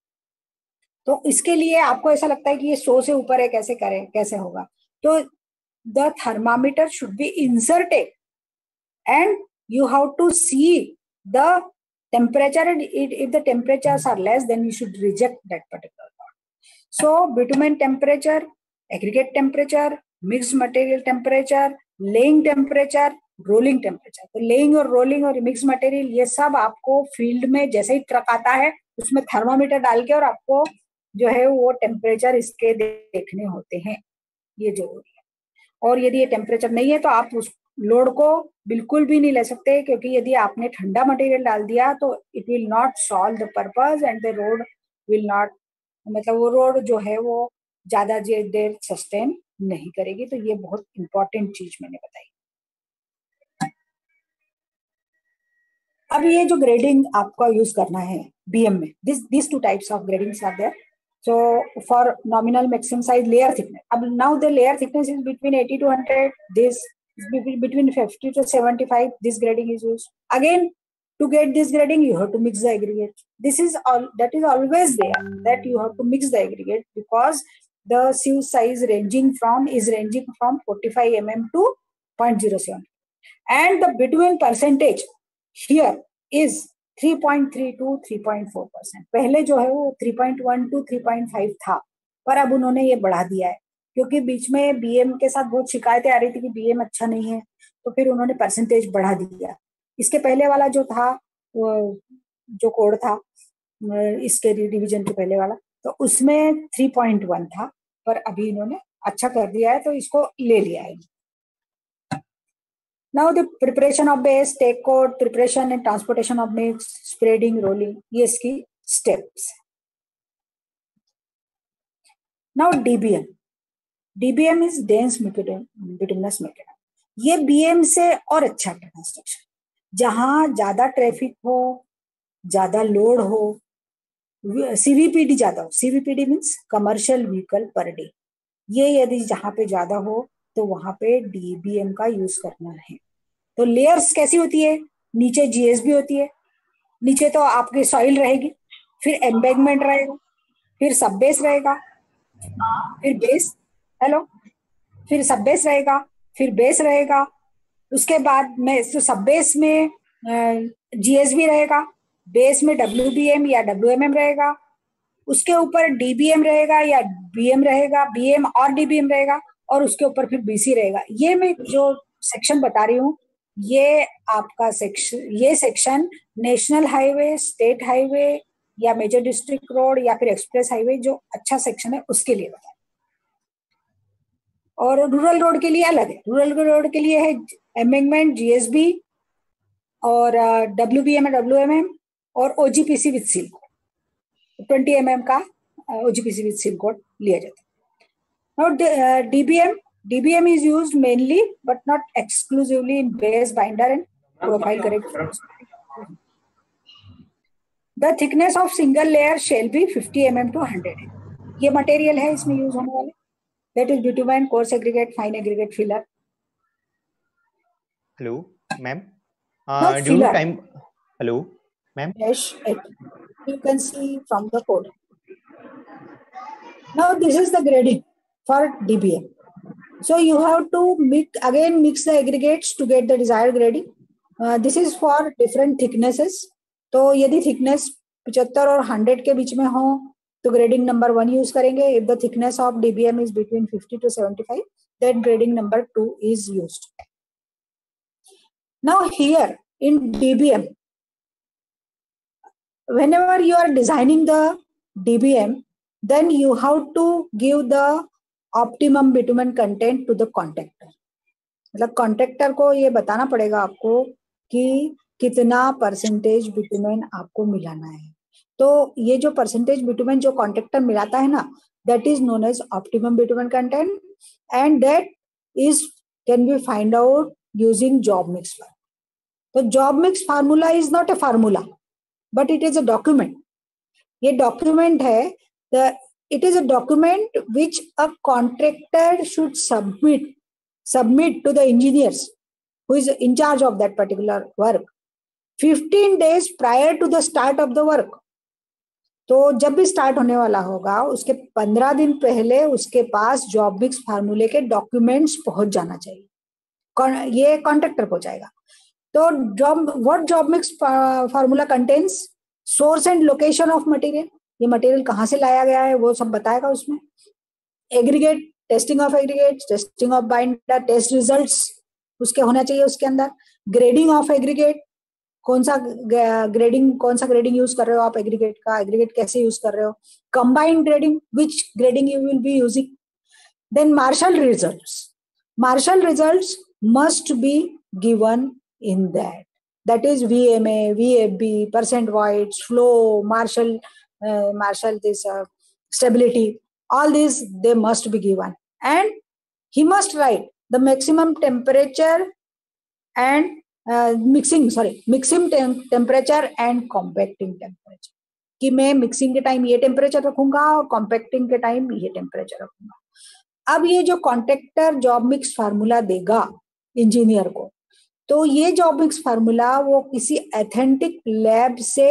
तो इसके लिए आपको ऐसा लगता है कि ये सौ से ऊपर है, कैसे करें, कैसे होगा? तो the thermometer should be inserted and you have to see the temperature, and if the temperatures are less than you should reject that particular plant. So bitumen temperature, aggregate temperature, mixed material temperature, laying temperature, rolling temperature. तो laying और rolling और mix material ये सब आपको field में जैसे ही truck आता है उसमें थर्मामीटर डाल के और आपको जो है वो टेम्परेचर इसके देखने होते हैं, ये जरूरी है। और यदि ये टेम्परेचर नहीं है तो आप उस लोड को बिल्कुल भी नहीं ले सकते, क्योंकि यदि आपने ठंडा मटेरियल डाल दिया तो it will not solve the purpose and the road will not, मतलब वो रोड जो है वो ज्यादा देर सस्टेन नहीं करेगी। तो ये बहुत इंपॉर्टेंट चीज मैंने बताई। अब ये जो ग्रेडिंग आपका यूज करना है बीएम में, this this two types of gradings are there. So for nominal maximum size layer thickness, अब now the layer thickness is between eighty to one hundred, दिस between fifty to seventy-five, this grading is used. Again, to get this grading you have to mix the aggregate. This is all, that is always there, that you have to mix the aggregate because the sieve size ranging from is ranging from forty-five millimeters to zero point zero seven, and the bitumen percentage here is three point three to three point four percent. पहले जो है वो three point one to three point five था, पर अब उन्होंने ये बढ़ा दिया है क्योंकि बीच में बीएम के साथ बहुत शिकायतें आ रही थी कि बीएम अच्छा नहीं है, तो फिर उन्होंने परसेंटेज बढ़ा दिया। इसके पहले वाला जो था वो जो कोड था इसके रिवीजन के पहले वाला, तो उसमें three point one था, पर अभी इन्होंने अच्छा कर दिया है तो इसको ले लिया है। Now the preparation of base, take coat, preparation and transportation of mix, spreading, rolling, ये इसकी steps. Now D B M. D B M is dense bituminous macadam. ये B M से और अच्छा कंस्ट्रक्शन, जहां ज्यादा ट्रैफिक हो, ज्यादा लोड हो, सीवीपीडी ज्यादा हो. CVPD means commercial vehicle per day. ये यदि जहां पे ज्यादा हो तो वहां पे डीबीएम का यूज करना है. तो लेयर्स कैसी होती है? नीचे जीएसबी होती है, नीचे तो आपकी सॉइल रहेगी, फिर एम्बैगमेंट रहेगा, फिर सब बेस रहेगा, फिर बेस हेलो फिर सब बेस रहेगा, फिर बेस रहेगा. उसके बाद में तो सब बेस में जीएसबी रहेगा, बेस में डब्ल्यूबीएम या डब्ल्यूएमएम रहेगा, उसके ऊपर डीबीएम रहेगा या बीएम रहेगा, बीएम और डीबीएम रहेगा, और उसके ऊपर फिर बीसी रहेगा. ये मैं जो सेक्शन बता रही हूँ, ये आपका सेक्शन ये section national highway, state highway या मेजर डिस्ट्रिक्ट रोड या फिर एक्सप्रेस हाईवे जो अच्छा सेक्शन है उसके लिए बताया. और रूरल रोड के लिए अलग है. रूरल रोड के लिए है एम्बैंकमेंट, जीएसबी और डब्ल्यूबीएम और डब्ल्यूएमएम और OGPC with seal coat. Twenty M M का ओजीपीसी विद सील कोड लिया जाता है. Now DBM DBM is used mainly but not exclusively in base, binder and profile correction. The thickness of single layer shall be fifty millimeters to one hundred millimeters. ये मटेरियल है इसमें use होने वाले. That is bitumen, coarse aggregate, fine aggregate, filler. Hello, ma'am. Not Uh, due to filler. time. Hello, ma'am. Yes, you can see from the code. Now this is the grading for D B M. So you have to mix again mix the aggregates to get the desired grading. Uh, this is for different thicknesses. तो यदि thickness पचहत्तर और hundred के बीच में हो तो grading number one use करेंगे. If the thickness of D B M is between fifty to seventy-five, then grading number two is used. Now here in D B M, whenever you are designing the D B M, then you have to give the optimum bitumen content to the contractor. मतलब contractor को ये बताना पड़ेगा आपको कि कितना percentage bitumen आपको मिलाना है. तो ये जो परसेंटेज बिटुमेन जो कॉन्ट्रैक्टर मिलाता है ना, that is known as optimum bitumen content, and that is can be find out using job mix formula. तो job mix formula is not a formula but it is a document. ये document है. The It is a document which a contractor should submit submit to the engineers who is in charge of that particular work fifteen days prior to the start of the work. तो जब भी start होने वाला होगा उसके पंद्रह दिन पहले उसके पास जॉब मिक्स फार्मूले के डॉक्यूमेंट्स पहुंच जाना चाहिए. ये कॉन्ट्रैक्टर पहुंचाएगा. तो job what job mix formula contains source and location of material. ये मटेरियल कहाँ से लाया गया है वो सब बताएगा उसमें. Aggregate, testing of aggregate, testing of binder, test results उसके होना चाहिए उसके अंदर. ग्रेडिंग ऑफ एग्रीगेट, कौन सा ग्रेडिंग कौन सा ग्रेडिंग यूज कर रहे हो आप एग्रीगेट का, एग्रीगेट कैसे यूज कर रहे हो. Combined grading, which grading you will be using. Then Marshall results. Marshall results must be given in that. That is VMA, VFB, percent voids, flow, Marshall Uh, marshal this uh, stability, all these they must be given, and he must write the maximum temperature and uh, mixing sorry mixing tem temperature and compacting temperature. कि मैं mixing के time ये temperature रखूंगा और compacting के time ये temperature रखूंगा. अब ये जो कॉन्ट्रैक्टर जॉब मिक्स फार्मूला देगा इंजीनियर को, तो ये जॉब मिक्स फार्मूला वो किसी एथेंटिक लैब से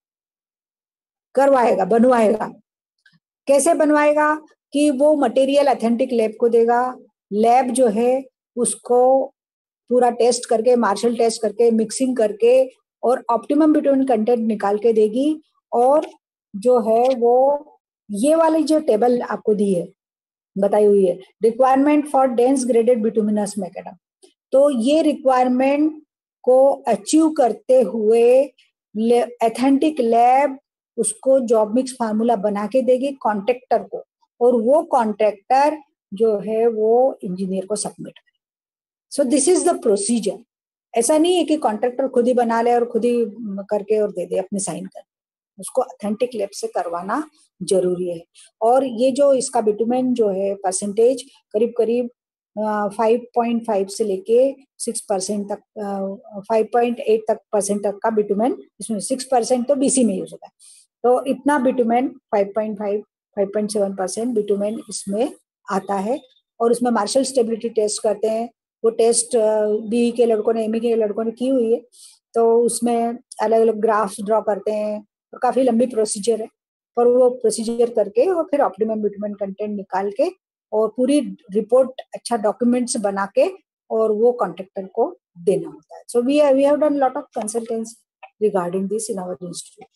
करवाएगा, बनवाएगा. कैसे बनवाएगा कि वो मटेरियल अथेंटिक लैब को देगा. लैब जो है उसको पूरा टेस्ट करके, मार्शल टेस्ट करके, मिक्सिंग करके और ऑप्टिमम बिटुमेन कंटेंट निकाल के देगी. और जो है वो ये वाली जो टेबल आपको दी है, बताई हुई है, requirement for dense graded bituminous macadam. तो ये रिक्वायरमेंट को अचीव करते हुए एथेंटिक लैब उसको जॉब मिक्स फार्मूला बना के देगी कॉन्ट्रैक्टर को, और वो कॉन्ट्रैक्टर जो है वो इंजीनियर को सबमिट करे. So this is the procedure. ऐसा नहीं है कि कॉन्ट्रैक्टर खुद ही बना ले और खुद ही करके और दे दे अपने साइन कर. उसको ऑथेंटिक लैब से करवाना जरूरी है. और ये जो इसका बिटुमेन जो है परसेंटेज करीब करीब फाइव पॉइंट फाइव से लेके सिक्स परसेंट तक, फाइव पॉइंट एट तक परसेंट तक का बिटुमेन, इसमें सिक्स परसेंट तो बीसी में यूज होता है. तो इतना bitumen five point five five point seven percent bitumen इसमें आता है. और उसमें मार्शल स्टेबिलिटी टेस्ट करते हैं. वो टेस्ट बी के लड़कों ने, एमई के लड़कों ने की हुई है. तो उसमें अलग अलग ग्राफ्स ड्रॉ करते हैं. तो काफी लंबी प्रोसीजर है, पर वो प्रोसीजर करके और फिर ऑप्टिमम बिटुमेन कंटेंट निकाल के और पूरी रिपोर्ट अच्छा डॉक्यूमेंट्स बना के और वो कॉन्ट्रैक्टर को देना होता है. So we we have done lot of consultancy regarding this in our institute.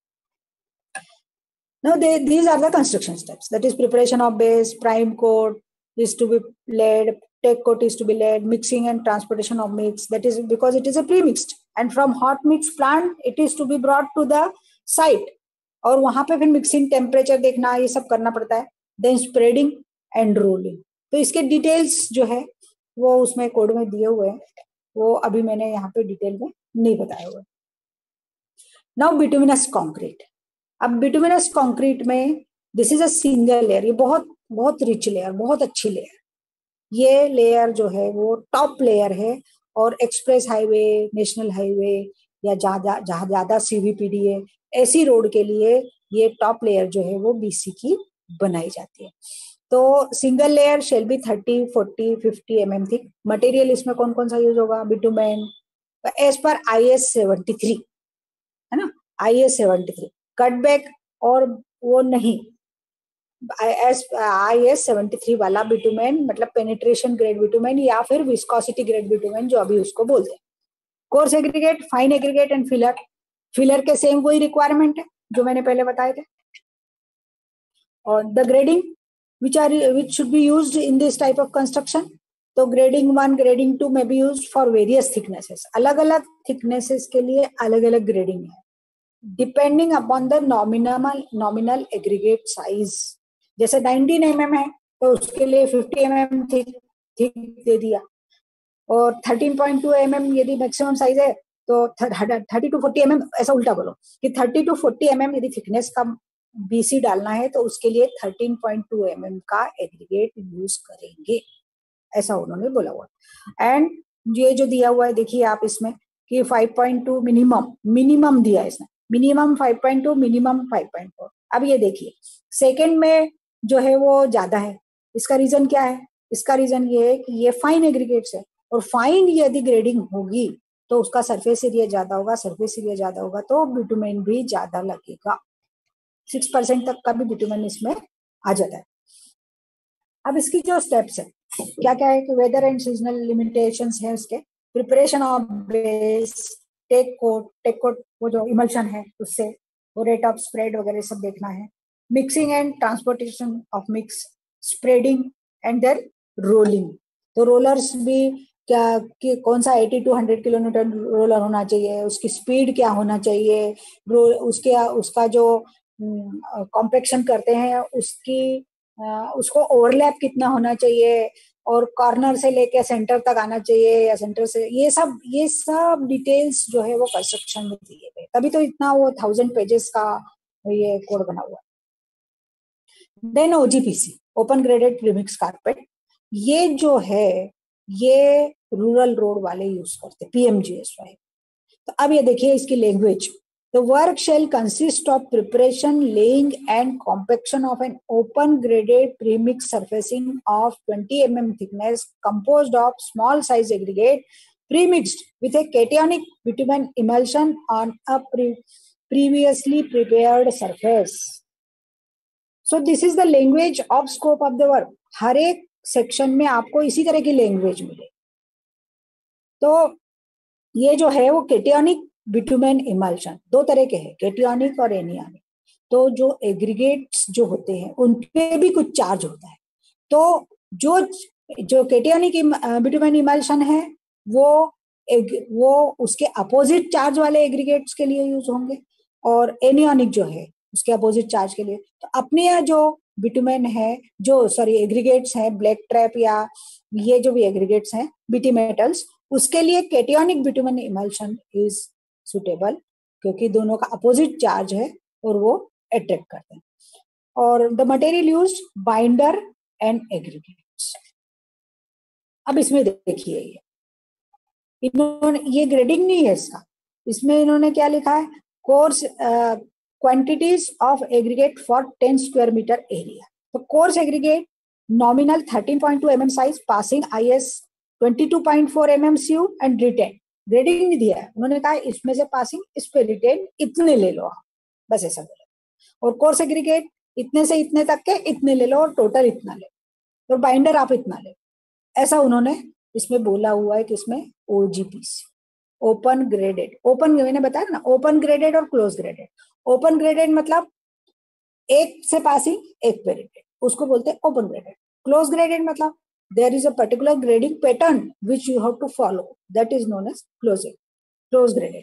Now they, these are the construction steps. That is preparation of base, prime coat is to be laid, take coat is to be laid, mixing and transportation of mix. That is because it is a pre-mixed. And from hot mix plant, it is to be brought to the site. और वहां पे फिर mixing temperature देखना, ये सब करना पड़ता है. Then spreading and rolling. तो इसके डिटेल्स जो है वो उसमें कोड में दिए हुए हैं. वो अभी मैंने यहाँ पे डिटेल में नहीं बताया हुआ. Now bituminous concrete. अब बिटुमिनस कंक्रीट में this is a single layer. ये बहुत बहुत रिच लेयर, बहुत अच्छी लेयर. ये लेयर जो है वो टॉप लेयर है. और एक्सप्रेस हाईवे, नेशनल हाईवे या जहाँ जहाँ ज्यादा सीवीपीडी है, ऐसी रोड के लिए ये टॉप लेयर जो है वो बीसी की बनाई जाती है. तो single layer shall be thirty forty fifty M M thick. Material इसमें कौन कौन सा यूज होगा? बिटुमेन एज पर आई एस सेवेंटी थ्री है ना. I S seventy three cutback और वो नहीं, S I S seventy three वाला बिटुमेन, मतलब पेनिट्रेशन ग्रेड बिटुमेन या फिर विस्कोसिटी ग्रेड बिटुमेन जो अभी उसको बोलते हैं. Coarse aggregate, fine aggregate and filler. Filler के सेम वही रिक्वायरमेंट है जो मैंने पहले बताए थे. और the grading which are which should be used in this type of construction. तो ग्रेडिंग वन, ग्रेडिंग टू में be used for various thicknesses. अलग अलग थिकनेसेस के लिए अलग अलग ग्रेडिंग है, depending upon the nominal nominal aggregate size. जैसे नाइनटीन एम एम है तो उसके लिए fifty M M thick thick दे दिया. और thirteen point two M M यदि मैक्सिमम साइज है तो thirty to forty M M, ऐसा उल्टा बोलो कि thirty to forty M M यदि थिकनेस का बीसी डालना है तो उसके लिए thirteen point two M M का एग्रीगेट यूज करेंगे, ऐसा उन्होंने बोला हुआ. एंड ये जो दिया हुआ है देखिए आप इसमें कि five point two minimum minimum दिया है इसने. Minimum five point two, minimum five point four. अब ये देखिए सेकंड में जो है वो ज्यादा है. इसका रीजन क्या है? इसका रीजन ये है कि ये फाइन एग्रीगेट्स है. और फाइन यदि ग्रेडिंग होगी तो उसका सरफेस एरिया ज्यादा होगा. सरफेस एरिया ज्यादा होगा तो बिटुमेन भी ज्यादा लगेगा. सिक्स परसेंट तक का भी बिटुमेन इसमें आ जाता है. अब इसकी जो स्टेप्स है क्या क्या है कि वेदर एंड सीजनल लिमिटेशंस है उसके. Preparation of base, tack coat, tack coat वो जो इमल्शन है उससे, वो रेट ऑफ स्प्रेड वगैरह सब देखना है. Mixing and transportation of mix, spreading and then rolling. तो रोलर्स भी क्या कि कौन सा eighty to hundred kilometre roller होना चाहिए, उसकी स्पीड क्या होना चाहिए, उसके उसका जो कॉम्पैक्शन करते हैं उसकी उसको ओवरलैप कितना होना चाहिए, और कॉर्नर से लेके सेंटर तक आना चाहिए या सेंटर से, ये सब ये सब डिटेल्स जो है वो कंस्ट्रक्शन में दिए गए. तभी तो इतना वो थाउजेंड पेजेस का ये कोड बना हुआ. Then OGPC, open graded premix carpet. ये जो है ये रूरल रोड वाले यूज करते, पीएमजीएसवाई. तो अब ये देखिए इसकी language. The work shall consist of preparation, laying and compaction of an open graded premix surfacing of twenty millimeter thickness composed of small size aggregate premixed with a cationic bitumen emulsion on a pre previously prepared surface. So this is the language of scope of the work. हर एक section में आपको इसी तरह की language मिले. तो ये जो है वो केटियोनिक बिटुमेन इमल्शन दो तरह के हैं, केटियोनिक और एनियोनिक. तो जो एग्रीगेट्स जो होते हैं उन पे भी कुछ चार्ज होता है. तो जो जो केटियोनिक बिटुमेन इमल्शन है वो एग, वो उसके अपोजिट चार्ज वाले एग्रीगेट्स के लिए यूज होंगे, और एनियोनिक जो है उसके अपोजिट चार्ज के लिए. तो अपने जो बिटुमेन है, जो सॉरी एग्रीगेट्स है, ब्लैक ट्रैप या ये जो भी एग्रीगेट्स हैं बीटी मेटल्स, उसके लिए cationic bitumen emulsion is suitable, क्योंकि दोनों का अपोजिट चार्ज है और वो अट्रैक्ट करते हैं. और the material used binder and aggregates. अब इसमें देखिए, ये इन्होंने ये ग्रेडिंग नहीं है इसका, इसमें इन्होंने क्या लिखा है, coarse quantities of aggregate for ten square metre area. तो coarse aggregate nominal thirteen point two mm size, passing IS twenty two point four mm CU and retained. Grading नहीं दिया है, उन्होंने कहा इसमें से पासिंग, इस पे रिटेन, इतने ले लो आप, बस ऐसा बोला. और कोर्स एग्रीगेट इतने से इतने तक के इतने ले लो और टोटल इतना ले लो, और बाइंडर आप इतना ले लो, ऐसा उन्होंने इसमें बोला हुआ है कि इसमें ओजीपीसी ओपन ग्रेडेड. ओपन मैंने बताया ना, ओपन ग्रेडेड और क्लोज ग्रेडेड. ओपन ग्रेडेड मतलब एक से पासिंग एक पे रिटेन, उसको बोलते हैं ओपन ग्रेडेड. क्लोज ग्रेडेड मतलब there is a particular grading pattern which you have to follow, that is known as closing close graded.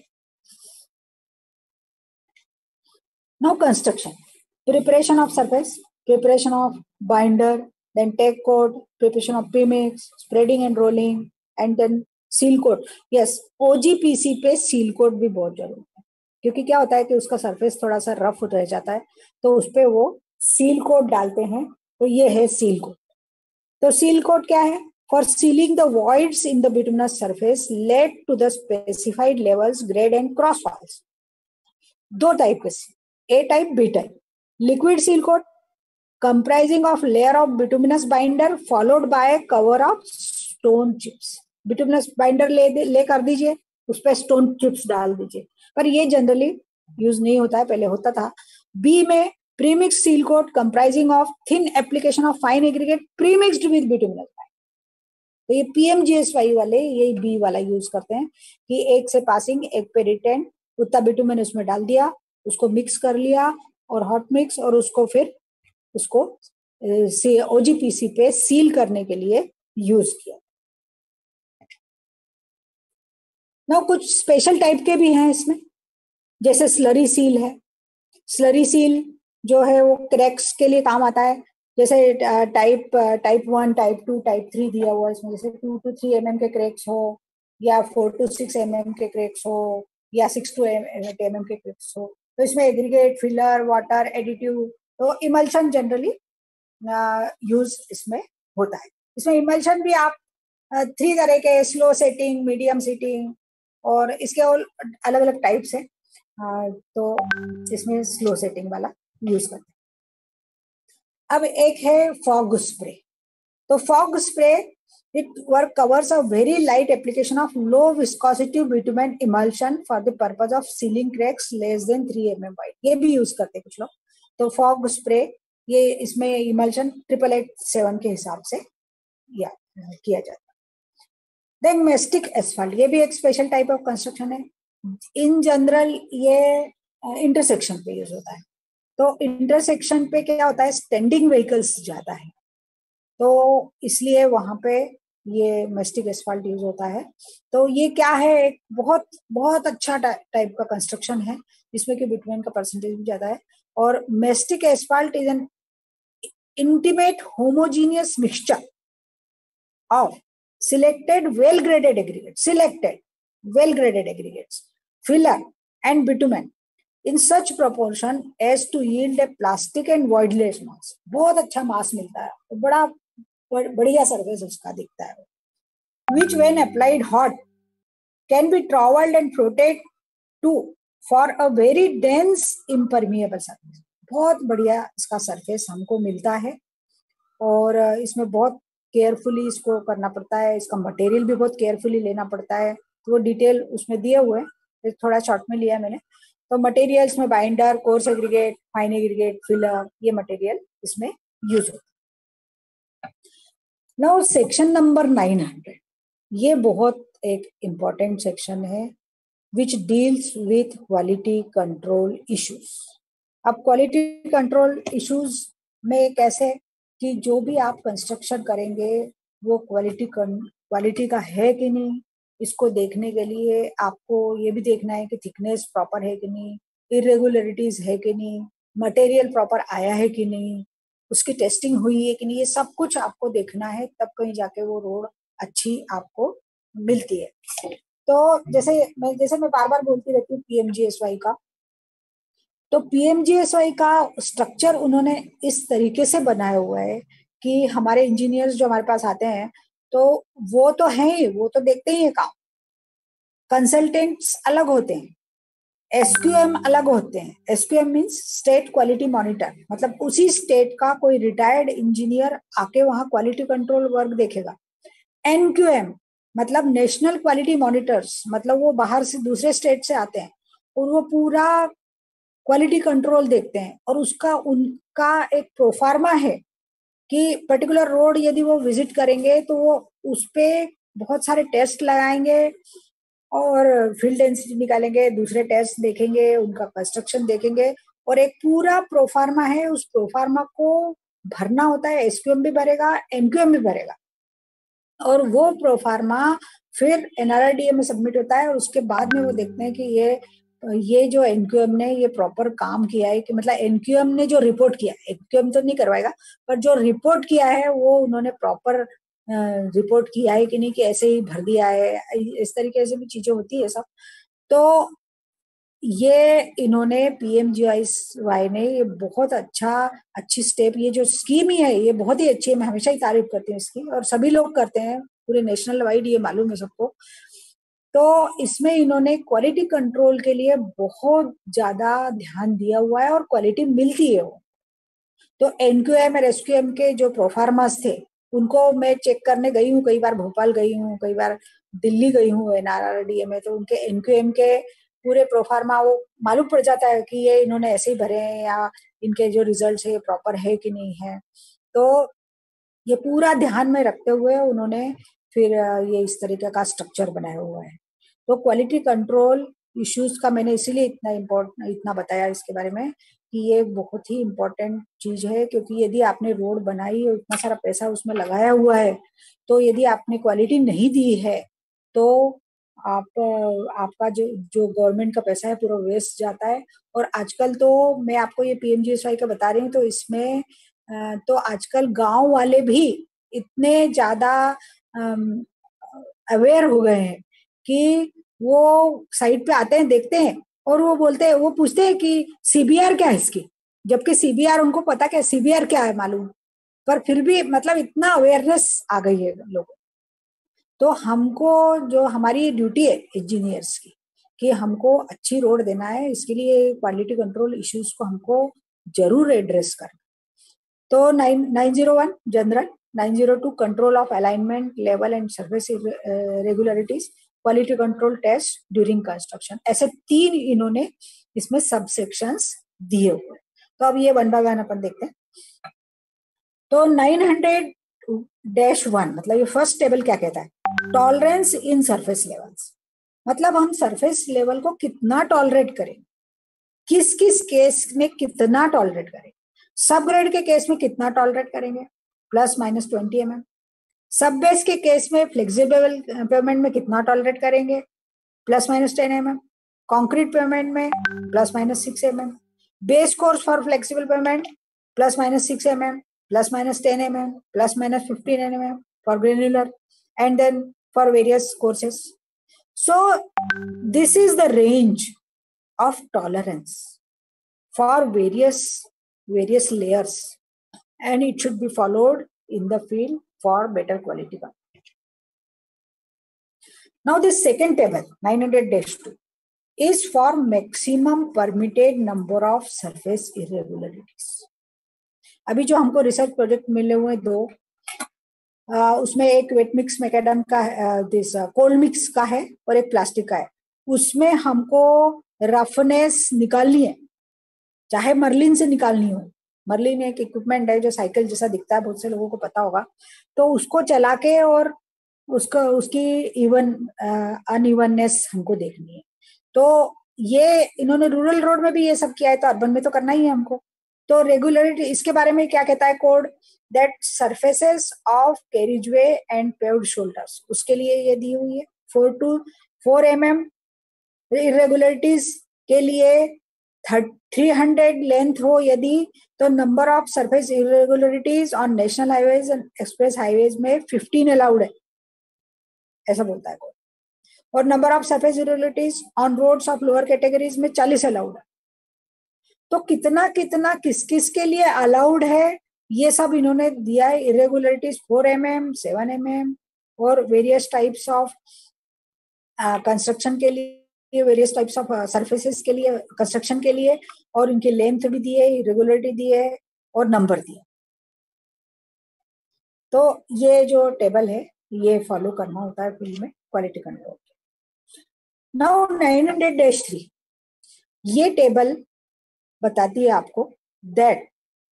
Now construction, preparation of surface, preparation of binder, then take coat, preparation of premix, spreading and rolling, and then seal coat. Yes, OGPC पे seal coat भी बहुत जरूरी है, क्योंकि क्या होता है कि उसका सरफेस थोड़ा सा रफ रह जाता है, तो उस पे वो सील कोट डालते हैं. तो ये है सील कोट. तो सील कोट क्या है, for sealing the voids in the bituminous surface laid to the specified levels grade and cross falls. दो टाइप के, A type B type. Liquid seal coat comprising of layer of bituminous binder followed by cover of stone chips. Bituminous binder ले ले कर दीजिए, उस पर stone chips डाल दीजिए, पर ये जनरली यूज नहीं होता है, पहले होता था. बी में premix seal coat comprising of thin application of fine aggregate premixed with bituminous binder. तो ये पीएमजीएसवाई वाले यही बी वाला यूज करते हैं कि एक से पासिंग एक पे रिटेन, उतना बिटुमेन उसमें डाल दिया, उसको मिक्स कर लिया और हॉट मिक्स, और उसको फिर उसको ओजीपीसी पे सील करने के लिए यूज किया. ना कुछ स्पेशल टाइप के भी हैं इसमें, जैसे स्लरी सील है. स्लरी सील जो है वो क्रैक्स के लिए काम आता है, जैसे type type one, type two, type three दिया हुआ है इसमें. जैसे two to three m m के क्रैक्स हो, या four to six m m के क्रैक्स हो, या six to eight m m के क्रैक्स हो. तो इसमें एग्रीगेट, फिलर, वाटर, एडिटिव, तो इमल्शन जनरली यूज इसमें होता है. इसमें इमल्शन भी आप थ्री तरह के, स्लो सेटिंग, मीडियम सेटिंग, और इसके और अलग अलग टाइप्स है. तो इसमें स्लो सेटिंग वाला यूज करते हैं. अब एक है फॉग स्प्रे. तो fog spray it work covers a very light application of low viscosity bitumen emulsion for the purpose of sealing cracks less than three m m wide. ये भी use करते हैं कुछ लोग. तो फॉग स्प्रे ये इसमें इमल्शन ट्रिपल एट सेवन के हिसाब से या किया जाता है. देन मेस्टिक एस्फाल्ट, ये भी एक स्पेशल टाइप ऑफ कंस्ट्रक्शन है. इन जनरल ये इंटरसेक्शन पे यूज होता है. तो इंटरसेक्शन पे क्या होता है, स्टैंडिंग व्हीकल्स ज्यादा है, तो इसलिए वहां पे ये मेस्टिक एस्फाल्ट यूज होता है. तो ये क्या है, एक बहुत बहुत अच्छा टाइप का कंस्ट्रक्शन है, जिसमें कि बिटुमेन का परसेंटेज भी ज्यादा है. और mastic asphalt is an intimate homogeneous mixture of selected well graded aggregate selected well graded aggregates, filler and bitumen in such proportion as to yield a plastic and voidless mass. बहुत अच्छा मास मिलता है, तो बड़ा बढ़िया सरफेस उसका दिखता है. Which when applied hot can be troweled and floated to for a very dense impermeable surface. बहुत बढ़िया इसका सरफेस हमको मिलता है, और इसमें बहुत केयरफुली इसको करना पड़ता है. इसका मटेरियल भी बहुत केयरफुली लेना पड़ता है. तो वो डिटेल उसमें दिए हुए हैं, थोड़ा शॉर्ट में लिया मैंने. तो मटेरियल्स में binder, coarse aggregate, fine aggregate, filler, ये मटेरियल इसमें यूज होता है. Now section number nine hundred, ये बहुत एक इम्पॉर्टेंट सेक्शन है which deals with quality control issues. अब क्वालिटी कंट्रोल इश्यूज में कैसे कि जो भी आप कंस्ट्रक्शन करेंगे वो क्वालिटी क्वालिटी का है कि नहीं, इसको देखने के लिए आपको ये भी देखना है कि थिकनेस प्रॉपर है कि नहीं, इरेगुलरिटीज है कि नहीं, मटेरियल प्रॉपर आया है कि नहीं, उसकी टेस्टिंग हुई है कि नहीं, ये सब कुछ आपको देखना है, तब कहीं जाके वो रोड अच्छी आपको मिलती है। तो जैसे मैं जैसे मैं बार बार बोलती रहती हूँ पीएमजीएसवाई का, तो पीएमजीएसवाई का स्ट्रक्चर उन्होंने इस तरीके से बनाया हुआ है कि हमारे इंजीनियर्स जो हमारे पास आते हैं तो वो तो हैं ही, वो तो देखते ही है काम। कंसल्टेंट्स अलग होते हैं, एसक्यूएम अलग होते हैं। SQM means state quality monitor, मतलब उसी स्टेट का कोई रिटायर्ड इंजीनियर आके वहां क्वालिटी कंट्रोल वर्क देखेगा। एनक्यूएम मतलब नेशनल क्वालिटी मॉनिटर्स, मतलब वो बाहर से दूसरे स्टेट से आते हैं और वो पूरा क्वालिटी कंट्रोल देखते हैं, और उसका उनका एक प्रोफार्मा है कि पर्टिकुलर रोड यदि वो विजिट करेंगे तो वो उस पे बहुत सारे टेस्ट लगाएंगे और फील्ड डेंसिटी निकालेंगे, दूसरे टेस्ट देखेंगे, उनका कंस्ट्रक्शन देखेंगे, और एक पूरा प्रोफार्मा है। उस प्रोफार्मा को भरना होता है, एसक्यूएम भी भरेगा, एनक्यूएम भी भरेगा, और वो प्रोफार्मा फिर एनआरआईडीए में सबमिट होता है। और उसके बाद में वो देखते हैं कि ये ये जो एनक्यूएम ने ये प्रॉपर काम किया है, कि मतलब एनक्यूएम ने जो रिपोर्ट किया, एनक्यूएम तो नहीं करवाएगा, पर जो रिपोर्ट किया है वो उन्होंने प्रॉपर रिपोर्ट किया है कि नहीं, कि ऐसे ही भर दिया है, इस तरीके से भी चीजें होती है सब। तो ये इन्होंने पीएमजीएसवाई ने ये बहुत अच्छा अच्छी स्टेप, ये जो स्कीम ही है ये बहुत ही अच्छी है, मैं हमेशा ही तारीफ करती हूँ इसकी, और सभी लोग करते हैं पूरे नेशनल वाइड, ये मालूम है सबको। तो इसमें इन्होंने क्वालिटी कंट्रोल के लिए बहुत ज्यादा ध्यान दिया हुआ है और क्वालिटी मिलती है वो। तो एनक्यूएम और एसक्यूएम के जो प्रोफार्मास थे उनको मैं चेक करने गई हूँ, कई बार भोपाल गई हूँ, कई बार दिल्ली गई हूँ एनआरआईडीए में, तो उनके एनक्यूएम के पूरे प्रोफार्मा वो मालूम पड़ जाता है कि ये इन्होंने ऐसे ही भरे हैं या इनके जो रिजल्ट है प्रॉपर है कि नहीं है। तो ये पूरा ध्यान में रखते हुए उन्होंने फिर ये इस तरीके का स्ट्रक्चर बनाया हुआ है। तो क्वालिटी कंट्रोल इश्यूज का मैंने इसीलिए इतना इम्पोर्टेंट इतना बताया इसके बारे में कि ये बहुत ही इम्पोर्टेंट चीज है, क्योंकि यदि आपने रोड बनाई और इतना सारा पैसा उसमें लगाया हुआ है, तो यदि आपने क्वालिटी नहीं दी है तो आप आपका जो जो गवर्नमेंट का पैसा है पूरा वेस्ट जाता है। और आजकल तो मैं आपको ये पीएमजीएसवाई का बता रही हूँ, तो इसमें तो आजकल गांव वाले भी इतने ज्यादा अवेयर हो गए हैं कि वो साइट पे आते हैं, देखते हैं, और वो बोलते हैं, वो पूछते हैं कि सीबीआर क्या है इसकी, जबकि सीबीआर उनको पता क्या सीबीआर क्या है मालूम, पर फिर भी मतलब इतना अवेयरनेस आ गई है लोगों। तो हमको जो हमारी ड्यूटी है इंजीनियर्स की कि हमको अच्छी रोड देना है, इसके लिए क्वालिटी कंट्रोल इश्यूज को हमको जरूर एड्रेस करना। तो nine nine zero one general, nine zero two control of alignment level and service regularities, quality control test during construction, ऐसे तीन इन्होंने इसमें सब सेक्शंस दिए हुए। तो अब ये वन बाय वन अपन देखते हैं। तो नाइन हंड्रेड डैश वन मतलब ये फर्स्ट टेबल क्या कहता है, टॉलरेंस इन सरफेस लेवल्स, मतलब हम सरफेस लेवल को कितना टॉलरेट करें, किस किस केस में कितना टॉलरेट करें। सब ग्रेड के केस में कितना टॉलरेट करेंगे, plus minus twenty M m. Sub base के केस में फ्लेक्सिबल पेमेंट में कितना टॉलरेट करेंगे, plus minus ten m m. Concrete pavement में plus minus six m m. Base course for flexible pavement plus minus six m m, plus minus ten millimeters, plus minus fifteen millimeters for granular, and then for various courses. So this is the range of tolerance for various various layers, and it should be followed in the field for better quality control. Now this second table nine hundred dash two is for maximum permitted number of surface irregularities. अभी जो हमको research project मिले हुए दो, आ, उसमें एक wet mix macadam का दिस कोल्ड मिक्स का है और एक प्लास्टिक का है। उसमें हमको रफनेस निकालनी है, चाहे मर्लिन से निकालनी हो। मर्लिन एक इक्विपमेंट है जो साइकिल जैसा दिखता है, बहुत से लोगों को पता होगा। तो उसको चला के और उसको उसकी इवन अनइवननेस हमको देखनी है। तो ये इन्होंने रूरल रोड में भी ये सब किया है, तो अर्बन में तो करना ही है हमको। तो रेगुलरिटी इसके बारे में क्या कहता है code, that surfaces of carriageway and paved shoulders, उसके लिए ये दी हुई है four to four m m. Irregularities के लिए थ्री हंड्रेड लेंथ हो यदि, तो number of surface irregularities on national highways and express highways में फिफ्टीन अलाउड है, ऐसा बोलता है कोड। और number of surface irregularities on roads of lower categories में चालीस अलाउड है। तो कितना कितना किस किस के लिए अलाउड है ये सब इन्होंने दिया है। Irregularities four m m, seven m M और वेरियस टाइप्स ऑफ कंस्ट्रक्शन के लिए, वेरियस टाइप्स ऑफ सरफेसेस के लिए, कंस्ट्रक्शन के लिए, और इनकी लेंथ भी दी है, इरेगुलरिटी दी है और नंबर दिए। तो ये जो टेबल है ये फॉलो करना होता है फील्ड में quality control. Now nine hundred dash three ये टेबल बताती है आपको that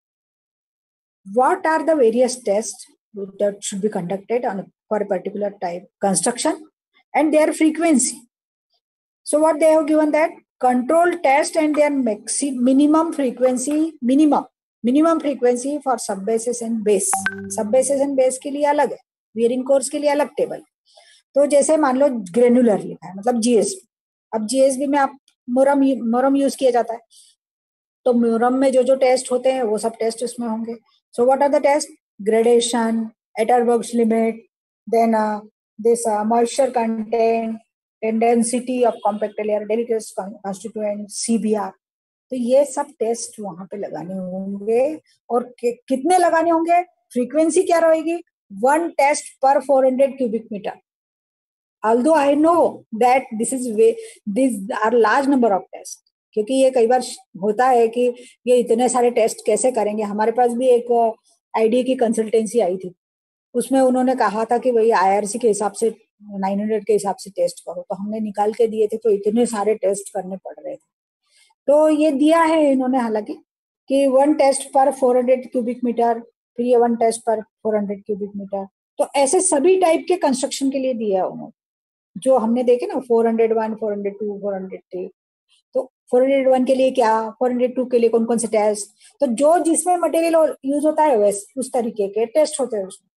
what are the various tests that should be conducted on for a particular type construction and their frequency. So what they have given that control test and their maxi minimum frequency, minimum minimum frequency for sub bases and base. Sub bases and base के लिए अलग है, wearing course के लिए अलग table. तो जैसे मान लो ग्रेनुलर लिखा है मतलब जीएसबी, अब जीएसबी में आप मोरम मोरम यूज किया जाता है, तो मोरम में जो जो टेस्ट होते हैं वो सब टेस्ट उसमें होंगे। So what are the tests? Gradation, Atterberg's limit, then uh, this uh, moisture content, and density of compact layer, delicate constituent, C B R. तो ये सब टेस्ट वहां पे लगाने होंगे। और कि, कितने लगाने होंगे? फ्रीक्वेंसी क्या रहेगी? One test per four hundred cubic metre. Although I know that this is way, these are large number of tests, क्योंकि ये कई बार होता है कि ये इतने सारे टेस्ट कैसे करेंगे। हमारे पास भी एक आईडी की कंसल्टेंसी आई थी, उसमें उन्होंने कहा था कि भाई आईआरसी के हिसाब से नाइन हंड्रेड के हिसाब से टेस्ट करो, तो हमने निकाल के दिए थे, तो इतने सारे टेस्ट करने पड़ रहे थे। तो ये दिया है इन्होंने हालांकि कि one test per four hundred cubic metre, फिर ये one test per four hundred cubic metre. तो ऐसे सभी टाइप के कंस्ट्रक्शन के लिए दिया है उन्होंने, जो हमने देखे ना four hundred one, four hundred two, four hundred three. तो फोर हंड्रेड वन के लिए क्या, फोर हंड्रेड टू के लिए कौन कौन से टेस्ट, तो जो जिसमें मटेरियल यूज होता है वैसे उस तरीके के टेस्ट होते हैं उसमें।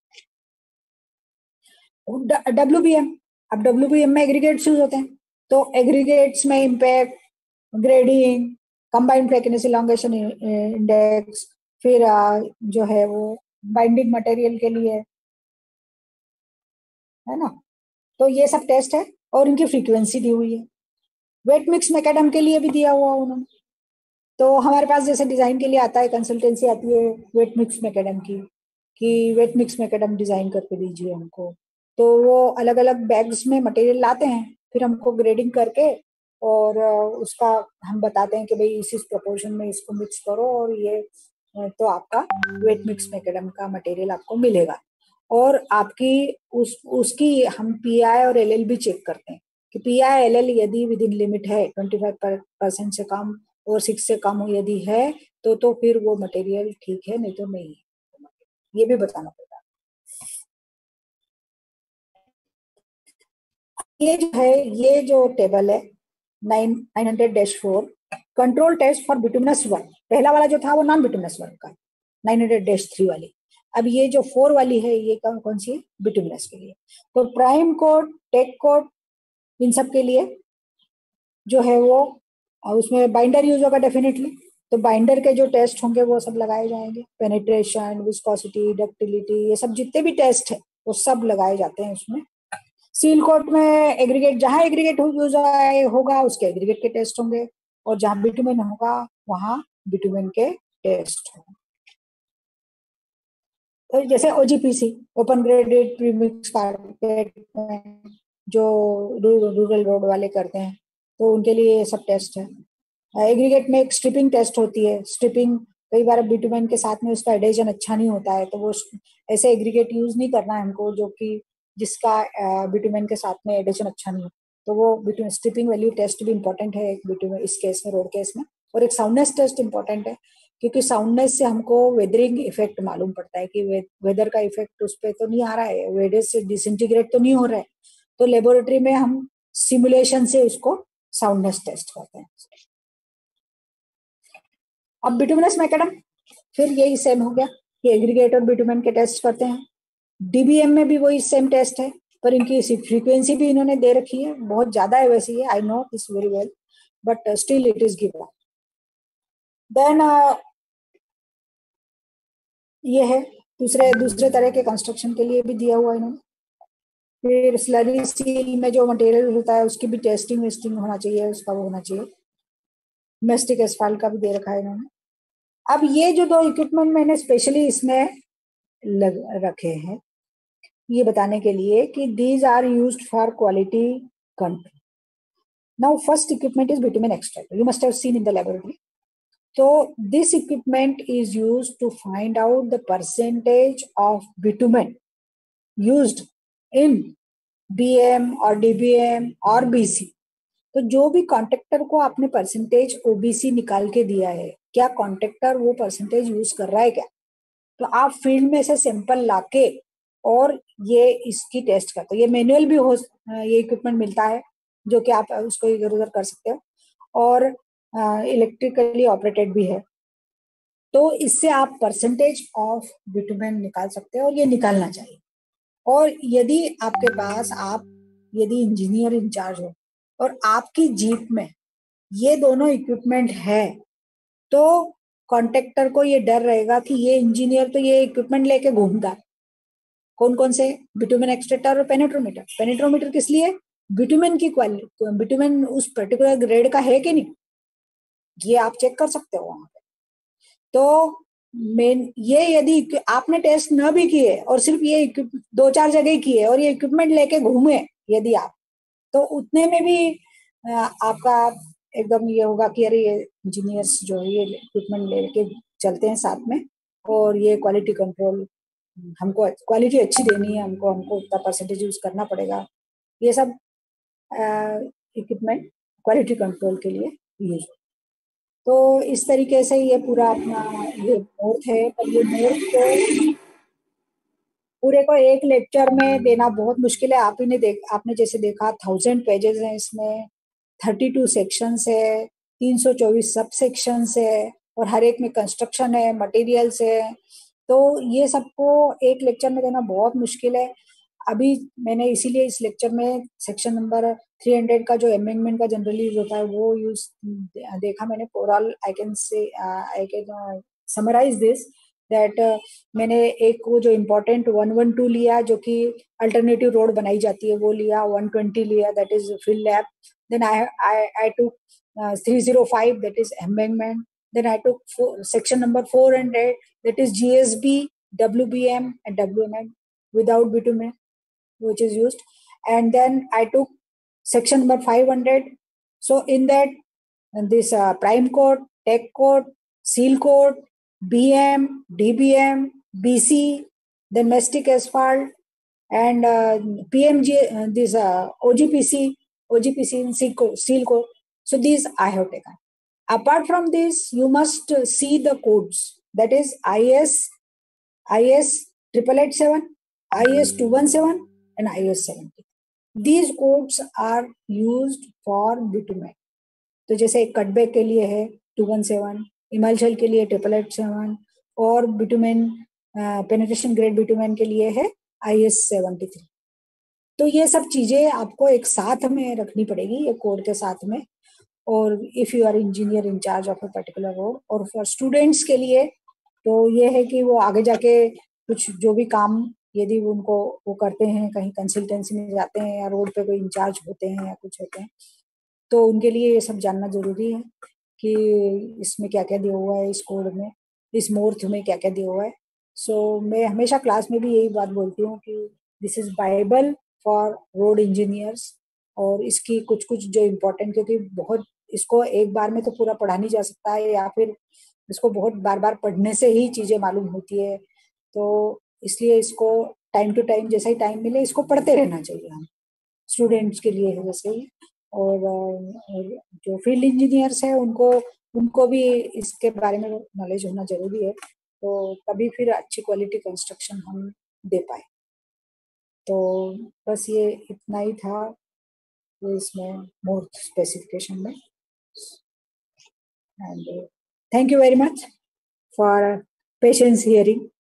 डब्ल्यूबीएम, अब डब्ल्यूबीएम में एग्रीगेट्स यूज होते हैं, तो एग्रीगेट्स में impact, grading, combined flakiness elongation index, फिर जो है वो बाइंडिंग मटेरियल के लिए है ना। तो ये सब टेस्ट है और इनकी फ्रीक्वेंसी दी हुई है। वेट मिक्स मैकेडम के लिए भी दिया हुआ उन्होंने। तो हमारे पास जैसे डिजाइन के लिए आता है, कंसल्टेंसी आती है वेट मिक्स मैकेडम की, कि वेट मिक्स मैकेडम डिजाइन करके दीजिए हमको। तो वो अलग अलग बैग्स में मटेरियल लाते हैं, फिर हमको ग्रेडिंग करके और उसका हम बताते हैं कि भाई इस इस प्रोपोर्शन में इसको मिक्स करो और ये, तो आपका वेट मिक्स मैकेडम का मटेरियल आपको मिलेगा। और आपकी उस उसकी हम पीआई और एलएल भी चेक करते हैं कि पीआई एलएल यदि विद इन लिमिट है, ट्वेंटी फाइव परसेंट से कम और सिक्स से कम यदि है तो तो फिर वो मटेरियल ठीक है, नहीं तो नहीं है, ये भी बताना पड़ता है। ये जो है, ये जो टेबल है nine nine hundred dash four, control test for bituminous one, पहला वाला जो था वो नॉन बिटुमिनस वन का, नाइन हंड्रेड डैश थ्री वाली। अब ये जो फोर वाली है ये कौन कौन सी है? बिटुमिनस के लिए। तो प्राइम कोड, टेक कोड, इन सब के लिए जो है वो, उसमें बाइंडर यूज होगा डेफिनेटली, तो बाइंडर के जो टेस्ट होंगे वो सब लगाए जाएंगे। पेनिट्रेशन, विस्कोसिटी, डक्टिलिटी, ये सब जितने भी टेस्ट है वो सब लगाए जाते हैं उसमें। सील कोट में एग्रीगेट, जहां एग्रीगेट यूज होगा उसके एग्रीगेट के टेस्ट होंगे, और जहां बिटुमेन होगा वहां बिटुमेन के टेस्ट होंगे। तो जैसे OGPC, open graded premix carpet में जो रूरल रोड वाले करते हैं तो उनके लिए ये सब टेस्ट है। एग्रीगेट में एक स्ट्रिपिंग टेस्ट होती है। स्ट्रिपिंग कई बार बिटुमेन के साथ में उसका एडेजन अच्छा नहीं होता है, तो वो ऐसे एग्रीगेट यूज नहीं करना है हमको जो कि जिसका बिटुमेन के साथ में एडेजन अच्छा नहीं हो, तो वो स्ट्रिपिंग वैल्यू टेस्ट भी इंपॉर्टेंट है एक बिटुमेन इस केस में, रोड केस में। और एक साउंडनेस टेस्ट इंपॉर्टेंट है, क्योंकि साउंडनेस से हमको वेदरिंग इफेक्ट मालूम पड़ता है कि वे, वेदर का इफेक्ट उस पर तो नहीं आ रहा है, वेदर से डिसइंटीग्रेट तो नहीं हो रहा है, तो लेबोरेटरी में हम सिमुलेशन से उसको साउंडनेस टेस्ट करते हैं। अब बिटुमिनस मैकेडम फिर यही सेम हो गया कि एग्रीगेट और बिटुमेन के टेस्ट करते हैं। डीबीएम में भी वही सेम टेस्ट है, पर इनकी फ्रीक्वेंसी भी इन्होंने दे रखी है, बहुत ज्यादा है वैसे, I know this very well, but still it is given. Then ये है दूसरे दूसरे तरह के कंस्ट्रक्शन के लिए भी दिया हुआ इन्होंने। फिर स्लरी स्टील में जो मटेरियल होता है उसकी भी टेस्टिंग वेस्टिंग होना चाहिए, उसका वो होना चाहिए। डोमेस्टिक एस्फाल्ट का भी दे रखा है इन्होंने। अब ये जो दो इक्विपमेंट मैंने स्पेशली इसमें लग रखे हैं ये बताने के लिए कि these are used for quality control. Now first equipment is bitumen extractor, you must have seen in the laboratory. So this equipment is used to find out the percentage of bitumen used in B M or D B M or B C. तो जो भी contractor को आपने percentage O B C निकाल के दिया है, क्या कॉन्ट्रैक्टर वो परसेंटेज यूज कर रहा है क्या? तो आप फील्ड में से सैंपल लाके और ये इसकी टेस्ट करते हो। ये मैनुअल भी हो, ये इक्विपमेंट मिलता है जो कि आप उसको इधर उधर कर सकते हो, और इलेक्ट्रिकली ऑपरेटेड भी है। तो इससे आप परसेंटेज ऑफ बिटुमेन निकाल सकते हो और ये निकालना चाहिए। और यदि आपके पास आप यदि इंजीनियर इंचार्ज हो और आपकी जीप में ये दोनों इक्विपमेंट है तो कॉन्ट्रैक्टर को ये डर रहेगा कि ये इंजीनियर तो ये इक्विपमेंट लेके घूमता है। कौन कौन से? बिटुमेन एक्सट्रैक्टर और पेनेट्रोमीटर। पेनेट्रोमीटर किस लिए? बिटुमेन की क्वालिटी, बिटुमेन उस पर्टिकुलर ग्रेड का है कि नहीं, ये आप चेक कर सकते हो वहां पे। तो मेन ये यदि आपने टेस्ट न भी किए और सिर्फ ये दो चार जगह किए और ये इक्विपमेंट लेके घूमे यदि आप, तो उतने में भी आपका एकदम ये होगा कि अरे ये इंजीनियर्स जो है ये इक्विपमेंट लेके चलते हैं साथ में और ये क्वालिटी कंट्रोल, हमको क्वालिटी अच्छी देनी है, हमको हमको उतना परसेंटेज यूज करना पड़ेगा। ये सब इक्विपमेंट क्वालिटी कंट्रोल के लिए यूज। तो इस तरीके से ये पूरा अपना ये मोर्थ है। पर ये मोर्थ को पूरे को एक लेक्चर में देना बहुत मुश्किल है। आप ही ने देख आपने जैसे देखा थाउजेंड पेजेस हैं इसमें, थर्टी टू सेक्शंस है, तीन सौ चौबीस सब सेक्शंस है और हर एक में कंस्ट्रक्शन है, मटेरियल्स है। तो ये सबको एक लेक्चर में देना बहुत मुश्किल है। अभी मैंने इसीलिए इस लेक्चर में सेक्शन नंबर तीन सौ का जो अमेंडमेंट का जनरली यूज होता है वो यूज देखा मैंने। Overall I can say I can summarise this that मैंने एक वो जो इम्पोर्टेंट वन वन टू लिया जो कि अल्टरनेटिव रोड बनाई जाती है वो लिया, वन ट्वेंटी लिया that is field lab, then I I I took three zero five that is amendment, then I took four, section number four hundred that is G S B, W B M and W M M without bitumen which is used, and then I took section number five hundred. So in that this uh, prime code, tech code, seal code, B M, D B M, B C, then domestic asphalt and uh, P M G, uh, this uh, O G P C, O G P C and seal code, seal code. So these I have taken. Apart from this, you must see the codes. That is I S, I S eight eight eight seven, I S two one seven, and I S seventy. These codes are used for bitumen. तो जैसे एक cutback के लिए है to one seven, emulsion के लिए triple eight seven और bitumen penetration grade bitumen के लिए है आई एस सेवेंटी थ्री। तो ये सब चीजें आपको एक साथ में रखनी पड़ेगी, ये कोड के साथ में। और if you are engineer in-charge of a particular road, और फॉर स्टूडेंट्स के लिए तो ये है कि वो आगे जाके कुछ जो भी काम यदि उनको वो करते हैं, कहीं कंसल्टेंसी में जाते हैं या रोड पे कोई इंचार्ज होते हैं या कुछ होते हैं, तो उनके लिए ये सब जानना जरूरी है कि इसमें क्या क्या दिया हुआ है, इस कोड में, इस मोर्थ में क्या क्या दिया हुआ है। सो so, मैं हमेशा क्लास में भी यही बात बोलती हूँ कि this is Bible for road engineers. और इसकी कुछ कुछ जो इम्पोर्टेंट, क्योंकि बहुत इसको एक बार में तो पूरा पढ़ा नहीं जा सकता है या फिर इसको बहुत बार बार पढ़ने से ही चीजें मालूम होती है। तो इसलिए इसको टाइम टू टाइम जैसा ही टाइम मिले इसको पढ़ते रहना चाहिए हम स्टूडेंट्स के लिए है जैसे ही। और, और जो फील्ड इंजीनियर्स है उनको उनको भी इसके बारे में नॉलेज होना जरूरी है, तो तभी फिर अच्छी क्वालिटी कंस्ट्रक्शन हम दे पाए। तो बस ये इतना ही था इसमें मोर्थ स्पेसिफिकेशन में। And uh, thank you very much for patience hearing.